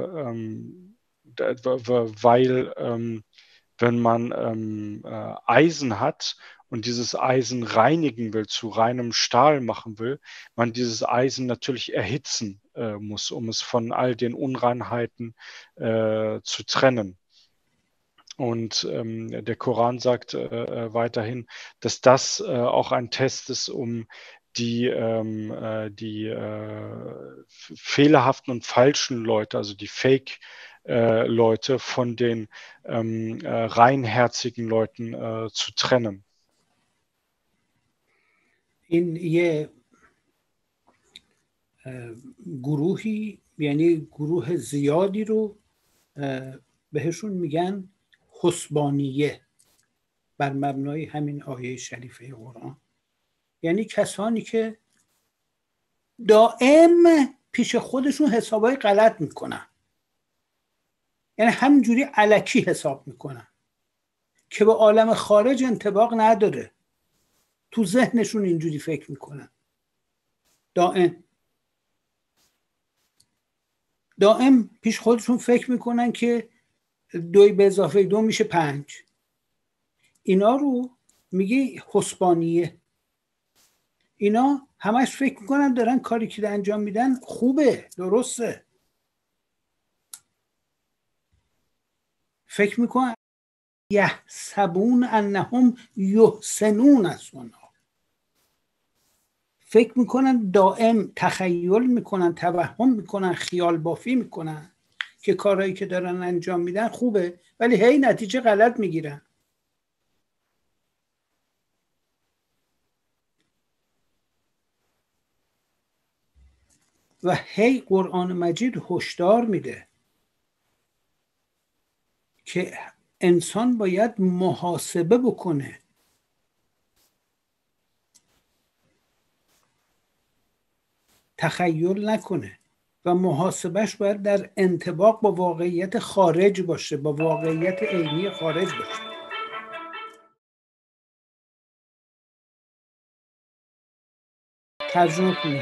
weil wenn man Eisen hat und dieses Eisen reinigen will, zu reinem Stahl machen will, man dieses Eisen natürlich erhitzen muss, um es von all den Unreinheiten zu trennen. Und der Koran sagt weiterhin, dass das auch ein Test ist, um die fehlerhaften und falschen Leute, also die Fake-Leute von den reinherzigen Leuten zu trennen. این یه گروهی، یعنی گروه زیادی رو بهشون میگن حسبانیه، بر مبنای همین آیه شریفه قرآن. یعنی کسانی که دائم پیش خودشون حسابای غلط میکنن، یعنی همینجوری الکی حساب میکنن که به عالم خارج انطباق نداره، تو ذهنشون اینجوری فکر میکنن. دائم پیش خودشون فکر میکنن که 2 به اضافه 2 میشه 5. اینا رو میگه حسبانیه. اینا همش فکر میکنن دارن کاری که انجام میدن خوبه، درسته. فکر میکنن یحسبون انهم یحسنون صنعا. فکر میکنن، دائم تخیل میکنن، توهم میکنن، خیال بافی میکنن که کارهایی که دارن انجام میدن خوبه، ولی هی نتیجه غلط میگیرن. و هی قرآن مجید هشدار میده که انسان باید محاسبه بکنه. تخیل نکنه و محاسبش باید در انطباق با واقعیت خارج باشه، با واقعیت عینی خارج باشه. ترجمه کنید.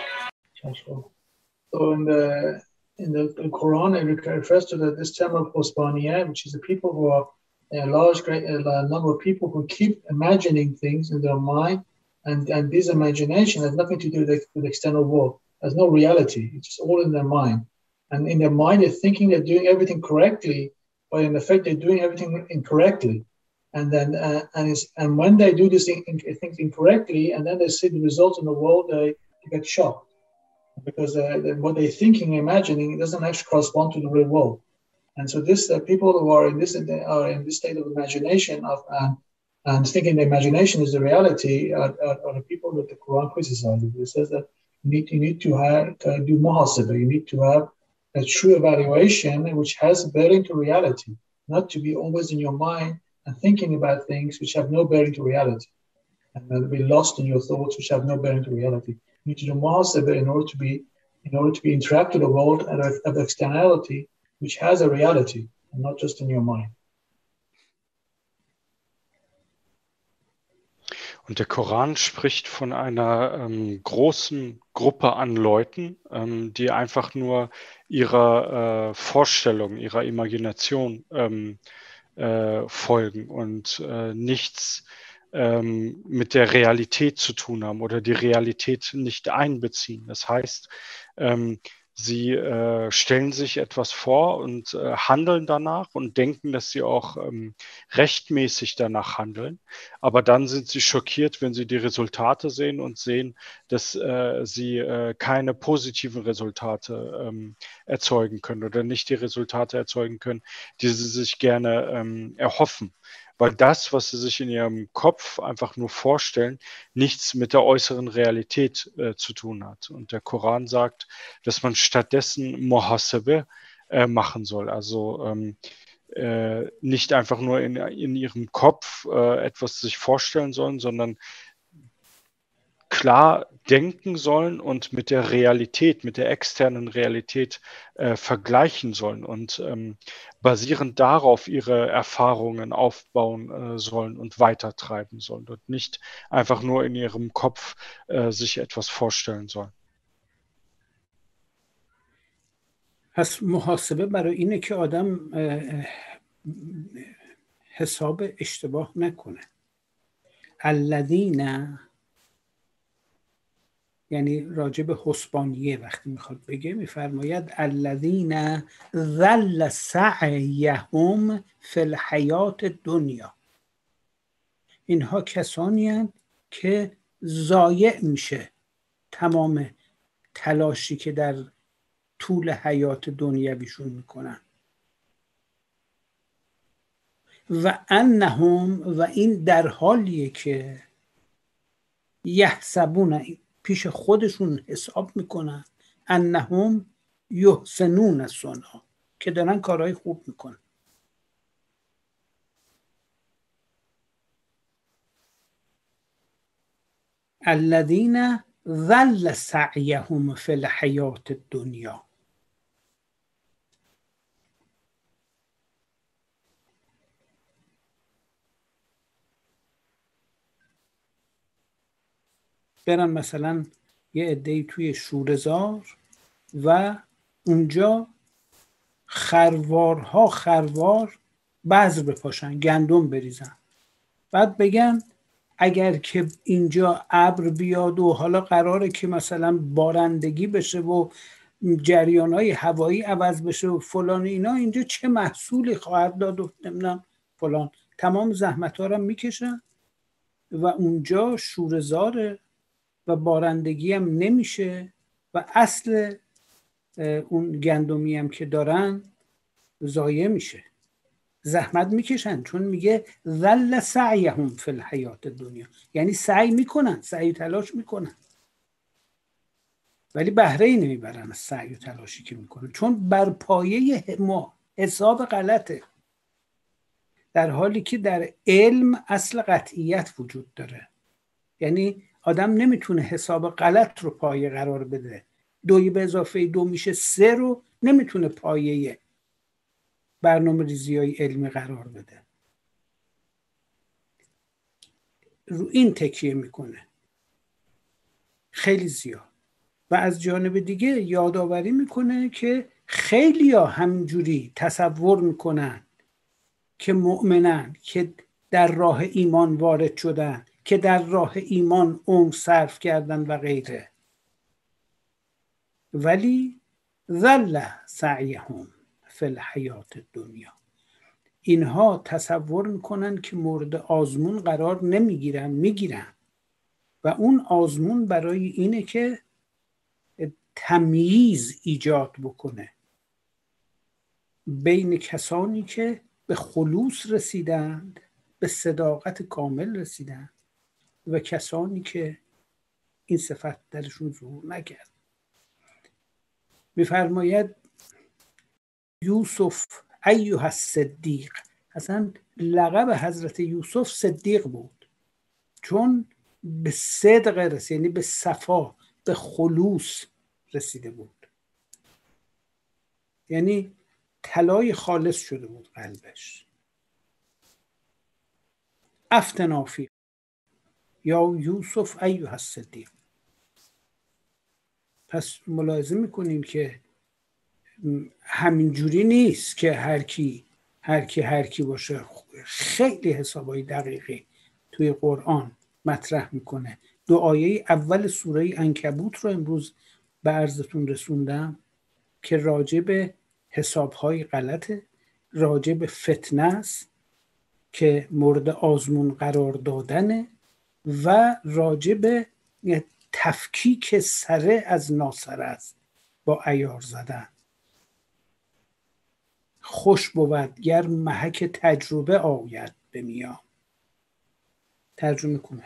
So in the Quran, it refers to this term of Hosbaniya, which is the people who are a great number of people who keep imagining things in their mind, and this imagination has nothing to do with the external world. There's no reality. It's just all in their mind. And in their mind, they're thinking they're doing everything correctly, but in effect, they're doing everything incorrectly. And then, and when they do these things incorrectly, and then they see the results in the world, they get shocked. Because what they're thinking, imagining, it doesn't actually correspond to the real world. And so this people who are in this state of imagination and thinking the imagination is the reality are the people that the Quran criticizes. It says that you need to do muhasabah. You need to have a true evaluation which has bearing to reality, not to be always in your mind and thinking about things which have no bearing to reality, and be lost in your thoughts which have no bearing to reality. You need to do muhasabah in order to be interact with the world and of externality which has a reality and not just in your mind. Und der Koran spricht von einer großen Gruppe an Leuten, die einfach nur ihrer Vorstellung, ihrer Imagination folgen und nichts mit der Realität zu tun haben oder die Realität nicht einbeziehen. Das heißt, sie stellen sich etwas vor und handeln danach und denken, dass sie auch rechtmäßig danach handeln. Aber dann sind sie schockiert, wenn sie die Resultate sehen und sehen, dass sie keine positiven Resultate erzeugen können oder nicht die Resultate erzeugen können, die sie sich gerne erhoffen. Weil das, was sie sich in ihrem Kopf einfach nur vorstellen, nichts mit der äußeren Realität zu tun hat. Und der Koran sagt, dass man stattdessen Muhasabah machen soll. Also nicht einfach nur in ihrem Kopf etwas sich vorstellen sollen, sondern klar denken sollen und mit der Realität, mit der externen Realität vergleichen sollen und basierend darauf ihre Erfahrungen aufbauen sollen und weitertreiben sollen und nicht einfach nur in ihrem Kopf sich etwas vorstellen sollen. پس محاسبه برای اینه که آدم حساب اشتباه نکنه. الذین، یعنی راجع به حسبانیه وقتی میخواد بگه میفرماید الذین ضل سعیهم فی الحیات الدنیا، اینها کسانی هستند که ضایع میشه تمام تلاشی که در طول حیات دنیویشون میکنن. و انهم، و این در حالیه که یحسبون، پیش خودشون حساب میکنن، انهم یحسنون صنعا، که دارن کارهای خوب میکنن. الذین ضل سعیهم فی الحیات الدنیا. برن مثلا یه عده‌ای توی شوره‌زار و اونجا خروار بذر بپاشن، گندم بریزن، بعد بگن اگر که اینجا ابر بیاد و حالا قراره که مثلا بارندگی بشه و جریان‌های هوایی عوض بشه و فلان اینا، اینجا چه محصولی خواهد داد و نمیدونم فلان، تمام زحمت‌ها رو میکشن و اونجا شوره‌زاره و بارندگی هم نمیشه و اصل اون گندمی هم که دارن ضایع میشه. زحمت میکشن، چون میگه ذل سعیهم فی الحیات الدنیا، یعنی سعی میکنن، سعی و تلاش میکنن، ولی بهره ای نمیبرن از سعی و تلاشی که میکنن، چون بر پایه حساب غلطه، در حالی که در علم اصل قطعیت وجود داره. یعنی آدم نمیتونه حساب غلط رو پایه قرار بده. 2+2 میشه 3 رو نمیتونه پایه برنامه ریزی های علمی قرار بده. رو این تکیه میکنه خیلی زیاد. و از جانب دیگه یادآوری میکنه که خیلی ها همینجوری تصور میکنن که مؤمنن، که در راه ایمان وارد شدن، که در راه ایمان عمر صرف کردن و غیره، ولی ظل سعیهم فی الحیات الدنیا. اینها تصور میکنن که مورد آزمون قرار نمیگیرن، میگیرن. و اون آزمون برای اینه که تمییز ایجاد بکنه بین کسانی که به خلوص رسیدند، به صداقت کامل رسیدند، و کسانی که این صفت درشون ظهور نکرد. میفرماید یوسف ایها الصدیق، اصلا لقب حضرت یوسف صدیق بود، چون به صدق رسید، یعنی به صفا، به خلوص رسیده بود. یعنی طلای خالص شده بود قلبش. افتنا فی یا یوسف ایها الصدیق. پس ملاحظه میکنیم که همینجوری نیست که هر کی باشه. خیلی حسابای دقیقی توی قرآن مطرح میکنه. 2 آیه اول سوره عنکبوت رو امروز به عرضتون رسوندم که راجع به حسابهای غلطه، راجع به فتنه است که مورد آزمون قرار دادنه، و راجع به تفکیک سره از ناسره است با عیار زدن. خوش بود گر محک تجربه آید به میان. ترجمه کنه.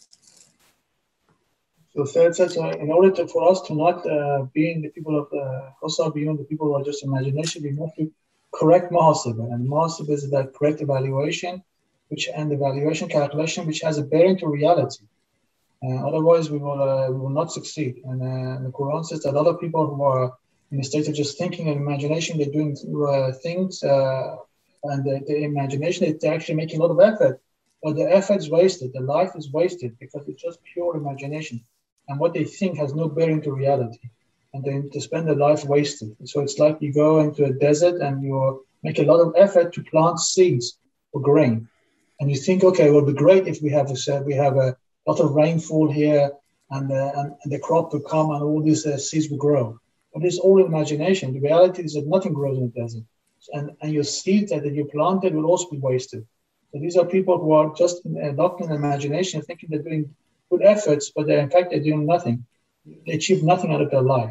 So third says, in order for us to not being the people of Husar, being the people who are just imagination, we have to correct muhasabah. And muhasabah is that correct evaluation, and evaluation calculation which has a bearing to reality. Otherwise, we will not succeed. And the Quran says that a lot of people who are in a state of just thinking and imagination, they're doing things, and the imagination, they're actually making a lot of effort, but the effort is wasted. The life is wasted because it's just pure imagination. And what they think has no bearing to reality. And then to spend their life wasted. So it's like you go into a desert and you make a lot of effort to plant seeds for grain. And you think, okay, it would be great if we have a lot of rainfall here, and the crop will come and all these seeds will grow. But it's all imagination. The reality is that nothing grows in the desert. And your seeds that you planted will also be wasted. So these are people who are just locked in imagination, thinking they're doing good efforts, but in fact they're doing nothing. They achieve nothing out of their life,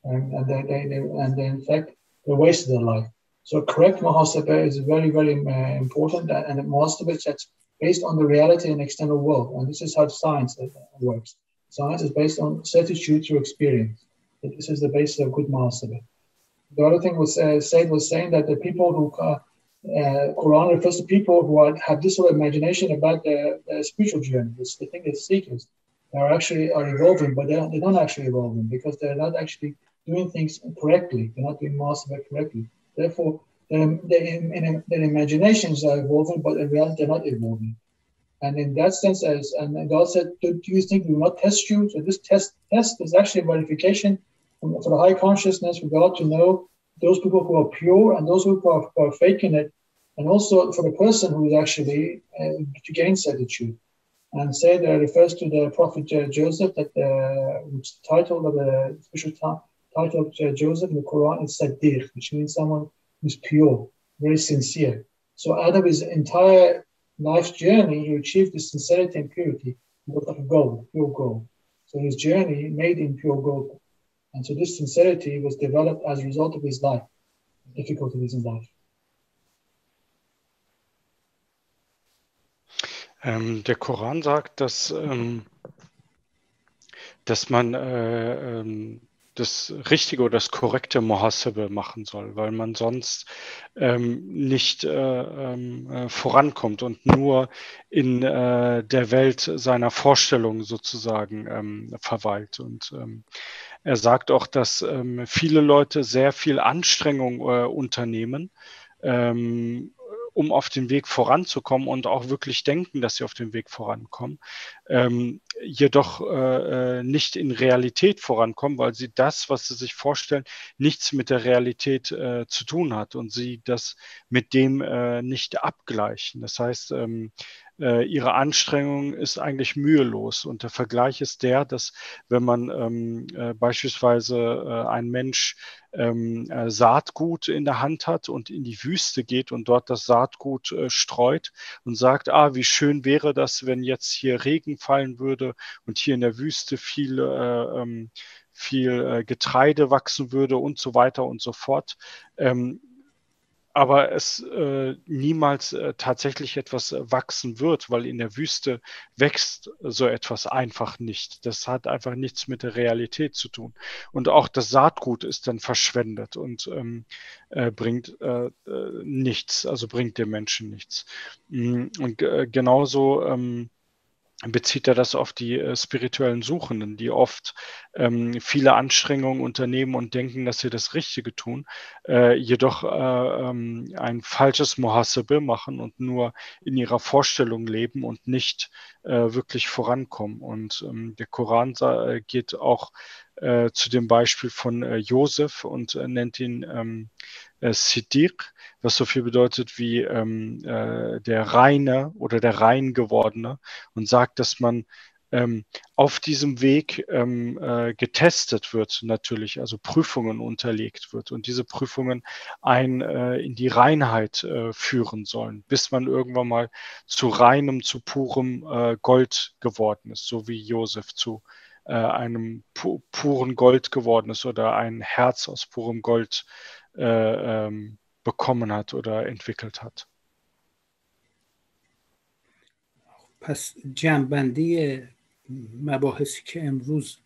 and they in fact they wasted their life. So correct muhasabah is very, very important, and muhasabah that's based on the reality and external world. And this is how science works. Science is based on certitude through experience. So this is the basis of good muhasabah. The other thing was saying that the people who Quran refers to people who have this sort of imagination about the spiritual journey. They think they're seekers. They are evolving, but they don't actually evolving because they're not actually doing things correctly. They're not doing muhasabah correctly. Therefore, their imaginations are evolving, but in reality, they're not evolving. And in that sense, and God said, do you think we will not test you? So this test is actually a verification for the high consciousness, for God to know those people who are pure and those who are faking it, and also for the person who is actually to gain certitude. And say that refers to the prophet Joseph, that which the title of the special title of Joseph in the Quran is Sadiq, which means someone who's pure, very sincere. So out of his entire life's journey, he achieved this sincerity and purity. It was like gold, pure gold. So his journey made him pure gold. And so this sincerity was developed as a result of his life, difficulties in life. Der Koran sagt, dass man das richtige oder das korrekte Muhasebe machen soll, weil man sonst nicht vorankommt und nur in der Welt seiner Vorstellung sozusagen verweilt. Und er sagt auch, dass viele Leute sehr viel Anstrengung unternehmen, um auf den Weg voranzukommen und auch wirklich denken, dass sie auf dem Weg vorankommen, jedoch nicht in Realität vorankommen, weil sie das, was sie sich vorstellen, nichts mit der Realität zu tun hat und sie das mit dem nicht abgleichen. Das heißt, ihre Anstrengung ist eigentlich mühelos. Und der Vergleich ist der, dass wenn man beispielsweise ein Mensch Saatgut in der Hand hat und in die Wüste geht und dort das Saatgut streut und sagt, wie schön wäre das, wenn jetzt hier Regen fallen würde und hier in der Wüste viel Getreide wachsen würde und so weiter und so fort. Aber es niemals tatsächlich etwas wachsen wird, weil in der Wüste wächst so etwas einfach nicht. Das hat einfach nichts mit der Realität zu tun. Und auch das Saatgut ist dann verschwendet und bringt nichts, also bringt dem Menschen nichts. Und genauso bezieht er das auf die spirituellen Suchenden, die oft viele Anstrengungen unternehmen und denken, dass sie das Richtige tun, jedoch ein falsches Muhasebe machen und nur in ihrer Vorstellung leben und nicht wirklich vorankommen. Und der Koran geht auch zu dem Beispiel von Josef und nennt ihn Siddiq, was so viel bedeutet wie der Reine oder der rein gewordene, und sagt, dass man auf diesem Weg getestet wird natürlich, also Prüfungen unterlegt wird und diese Prüfungen in die Reinheit führen sollen, bis man irgendwann mal zu reinem, zu purem Gold geworden ist, so wie Josef zu einem puren Gold geworden ist oder ein Herz aus purem Gold bekommen hat oder entwickelt hat. پس جمع‌بندی مباحثی که امروز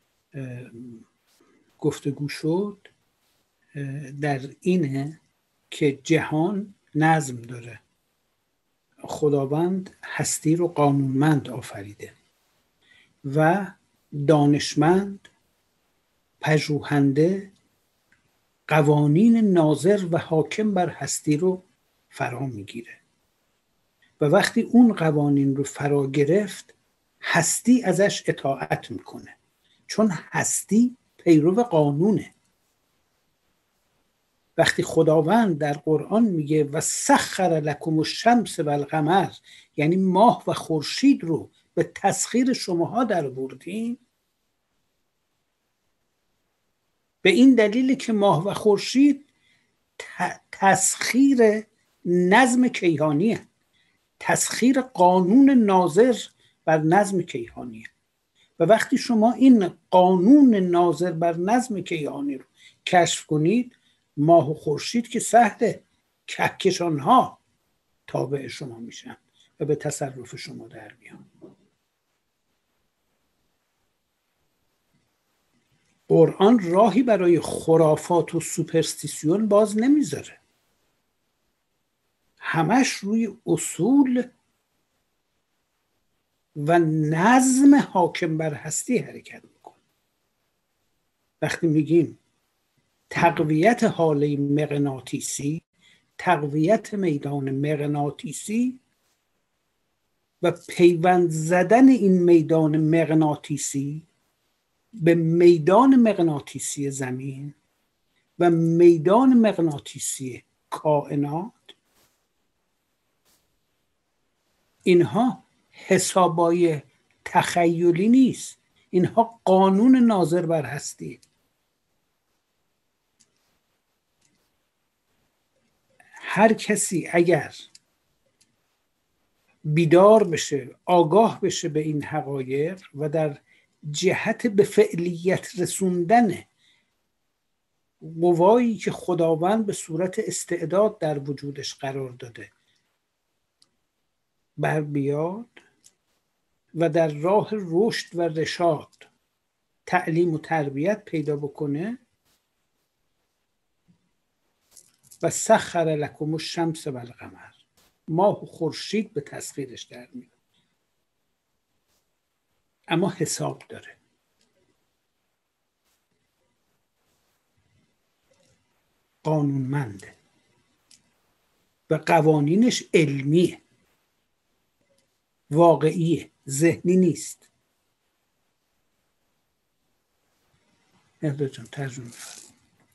گفتگو شد در اینه که جهان نظم داره. خداوند هستی رو قانونمند آفریده و دانشمند، پژوهنده قوانین ناظر و حاکم بر هستی رو فرا میگیره و وقتی اون قوانین رو فرا گرفت هستی ازش اطاعت میکنه، چون هستی پیرو قانونه. وقتی خداوند در قرآن میگه و سخر لکم الشمس و القمر، یعنی ماه و خورشید رو به تسخیر شماها در بردیم، به این دلیل که ماه و خورشید تسخیر نظم کیهانیه، تسخیر قانون ناظر بر نظم کیهانیه. و وقتی شما این قانون ناظر بر نظم کیهانی رو کشف کنید، ماه و خورشید که سهله، کهکشان‌ها تابع شما میشن و به تصرف شما در میان. قرآن راهی برای خرافات و سوپرستیسیون باز نمیذاره، همش روی اصول و نظم حاکم بر هستی حرکت میکنه. وقتی میگیم تقویت حاله مغناطیسی، تقویت میدان مغناطیسی و پیوند زدن این میدان مغناطیسی به میدان مغناطیسی زمین و میدان مغناطیسی کائنات، اینها حسابای تخیلی نیست، اینها قانون ناظر بر هستی. هر کسی اگر بیدار بشه، آگاه بشه به این حقایق و در جهت به فعلیت رسوندن قوایی که خداوند به صورت استعداد در وجودش قرار داده بر بیاد و در راه رشد و رشاد تعلیم و تربیت پیدا بکنه و سخر لکم الشمس و القمر، ماه و خورشید به تسخیرش در میاد، اما حساب داره. قانونمنده و قوانینش علمیه، واقعیه، ذهنی نیست. مهداد جان ترجمه فرمایید.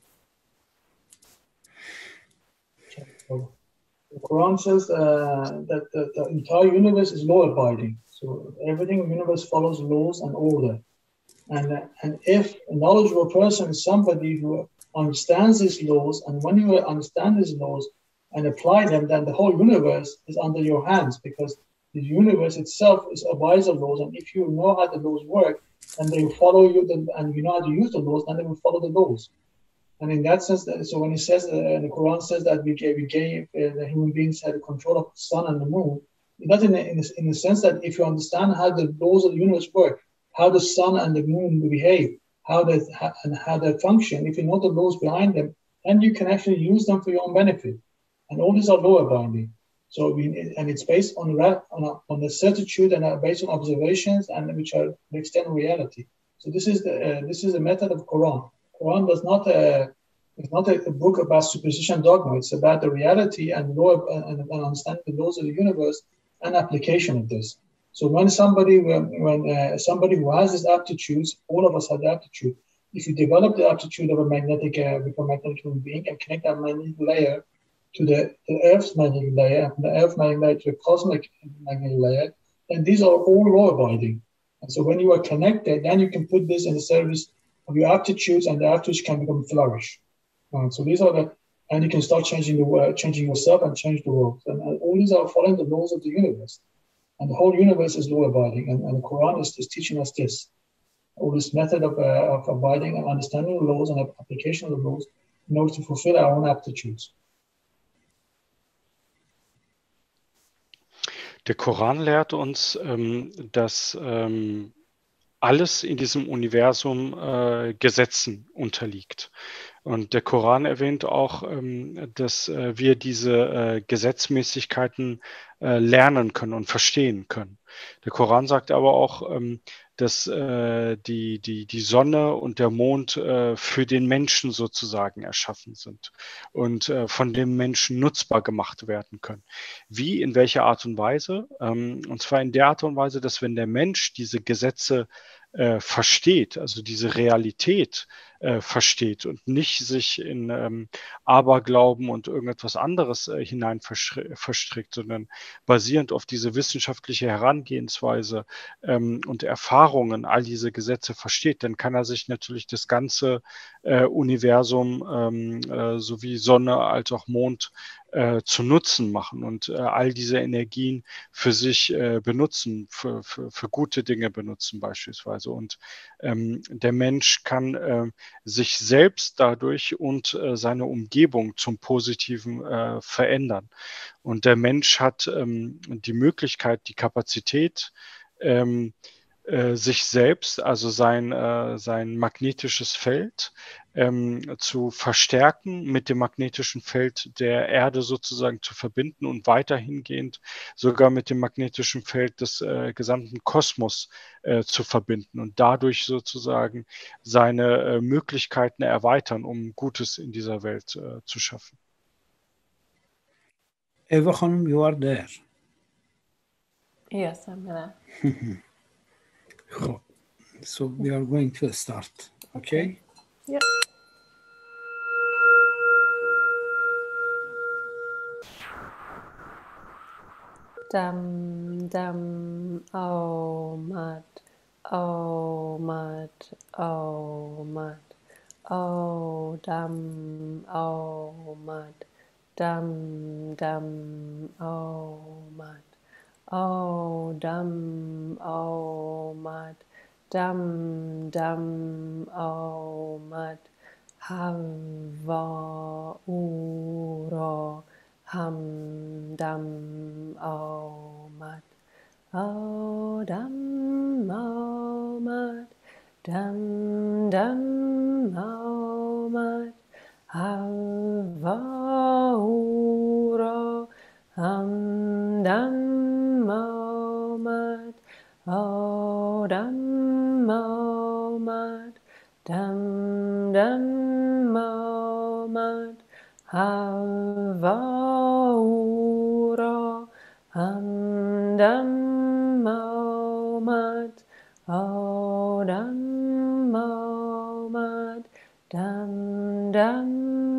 The Quran says that the entire universe is law-abiding. So everything in the universe follows laws and order. And if a knowledgeable person is somebody who understands these laws, and when you understand these laws and apply them, then the whole universe is under your hands, because the universe itself is abides the laws. And if you know how the laws work, then they will follow you, and you know how to use the laws, then they will follow the laws. And in that sense, so when he says, the Quran says that we gave the human beings had control of the sun and the moon, not in the sense that if you understand how the laws of the universe work, how the sun and the moon behave, how they function, if you know the laws behind them, then you can actually use them for your own benefit. And all these are law-abiding. So and it's based on the certitude and based on observations, and which are the external reality. So this is a method of Quran. Quran does not it's not a book about superstition dogma. It's about the reality and law and understanding the laws of the universe and application of this. So when somebody who has these aptitudes, all of us have the aptitude. If you develop the aptitude of a magnetic human being and connect that magnetic layer to the Earth's magnetic layer, and from the Earth's magnetic layer to the cosmic magnetic layer, then these are all law-abiding. And so when you are connected, then you can put this in the service of your aptitudes, and the aptitudes can become flourish. So these are and you can start changing the world, changing yourself, and change the world. And all these are following the laws of the universe. And the whole universe is law-abiding, and the Quran is teaching us this. All this method of abiding and understanding the laws and application of the laws in order to fulfill our own aptitudes. Der Koran lehrt uns, dass alles in diesem Universum Gesetzen unterliegt. Und der Koran erwähnt auch, dass wir diese Gesetzmäßigkeiten lernen können und verstehen können. Der Koran sagt aber auch, dass die Sonne und der Mond für den Menschen sozusagen erschaffen sind und von dem Menschen nutzbar gemacht werden können. Wie, in welcher Art und Weise? Und zwar in der Art und Weise, dass wenn der Mensch diese Gesetze versteht, also diese Realität versteht und nicht sich in Aberglauben und irgendetwas anderes hinein verstrickt, sondern basierend auf diese wissenschaftliche Herangehensweise und Erfahrungen all diese Gesetze versteht, dann kann er sich natürlich das ganze Universum sowie Sonne als auch Mond zu Nutzen machen und all diese Energien für sich benutzen, für gute Dinge benutzen beispielsweise. Und der Mensch kann sich selbst dadurch und seine Umgebung zum Positiven verändern. Und der Mensch hat die Möglichkeit, die Kapazität, sich selbst, also sein magnetisches Feld zu verstärken, mit dem magnetischen Feld der Erde sozusagen zu verbinden und weiterhingehend sogar mit dem magnetischen Feld des gesamten Kosmos zu verbinden und dadurch sozusagen seine Möglichkeiten erweitern, um Gutes in dieser Welt zu schaffen. Eva Khanum, you are there. Yes, I'm there. So we are going to start, okay? Yep. Dum dum oh mud oh mud oh mud oh dum oh mud dum dum oh mud oh dum oh mud dum dum oh mud Hava uro hum dum oh mud oh dum oh mud dam dam amad hava ura ham dam amad dam amad dam dam amad hava ura ham dam amad dam amad dam dam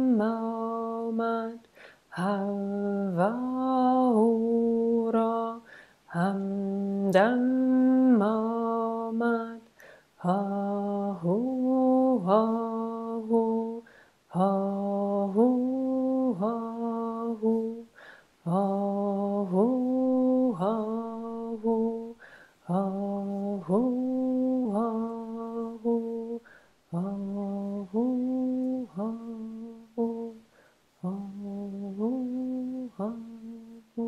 amad hava ura ham dam amad ha-hu ha-hu ha-hu ha-hu ha-hu ha-hu ha-hu ha-hu ha-hu ha-hu ha-hu ha-hu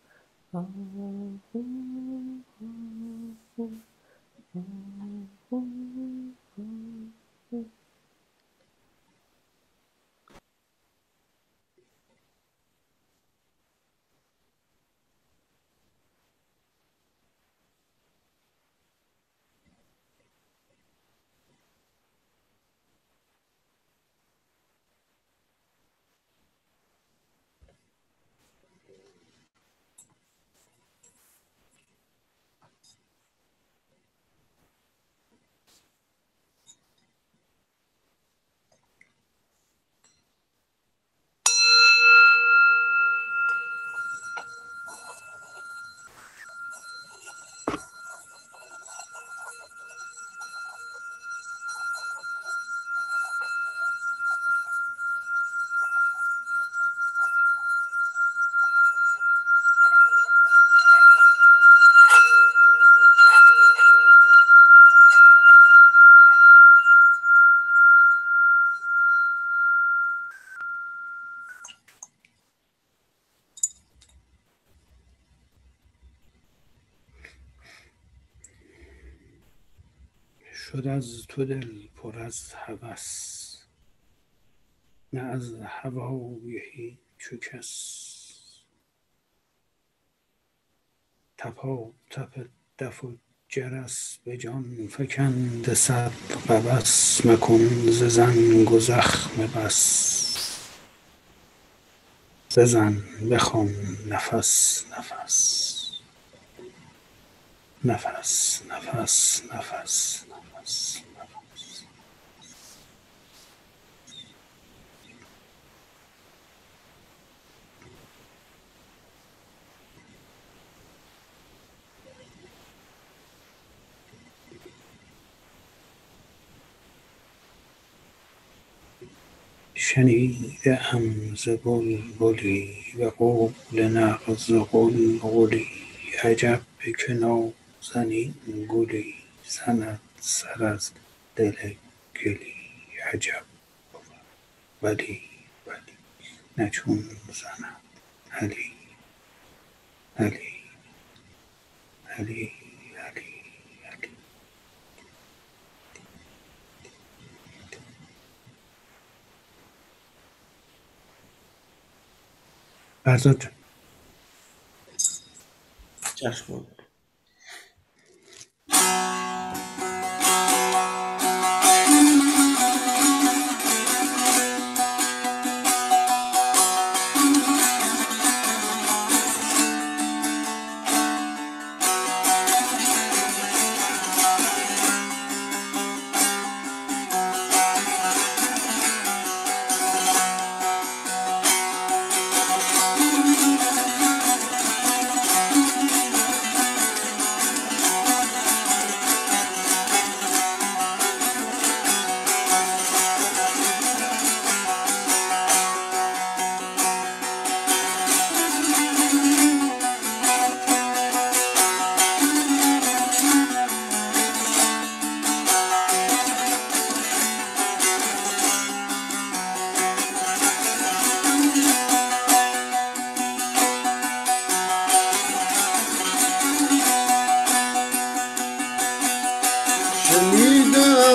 شد از تو دل پر از هوس، نه از هوای هیچ کس. تپا تپ دف و جرس به جان فکند صد قبس، مکن ز زنگ و زخم بس. بزن بخوان نفس نفس نفس نفس نفس نفس. شنیده ام ز بلبلی و قول نغز غلغلی، عجب که نازنین گلی زند سر از دل گلی. عجب بود ولی نه چون زند علی علی علی علی علی. فرزاد جان. چشم.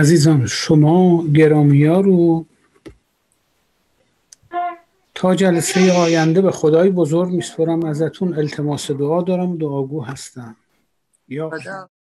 عزیزان شما گرامی‌ها رو تا جلسه آینده به خدای بزرگ میسپرم ازتون. التماس دعا دارم، دعاگو هستم. یا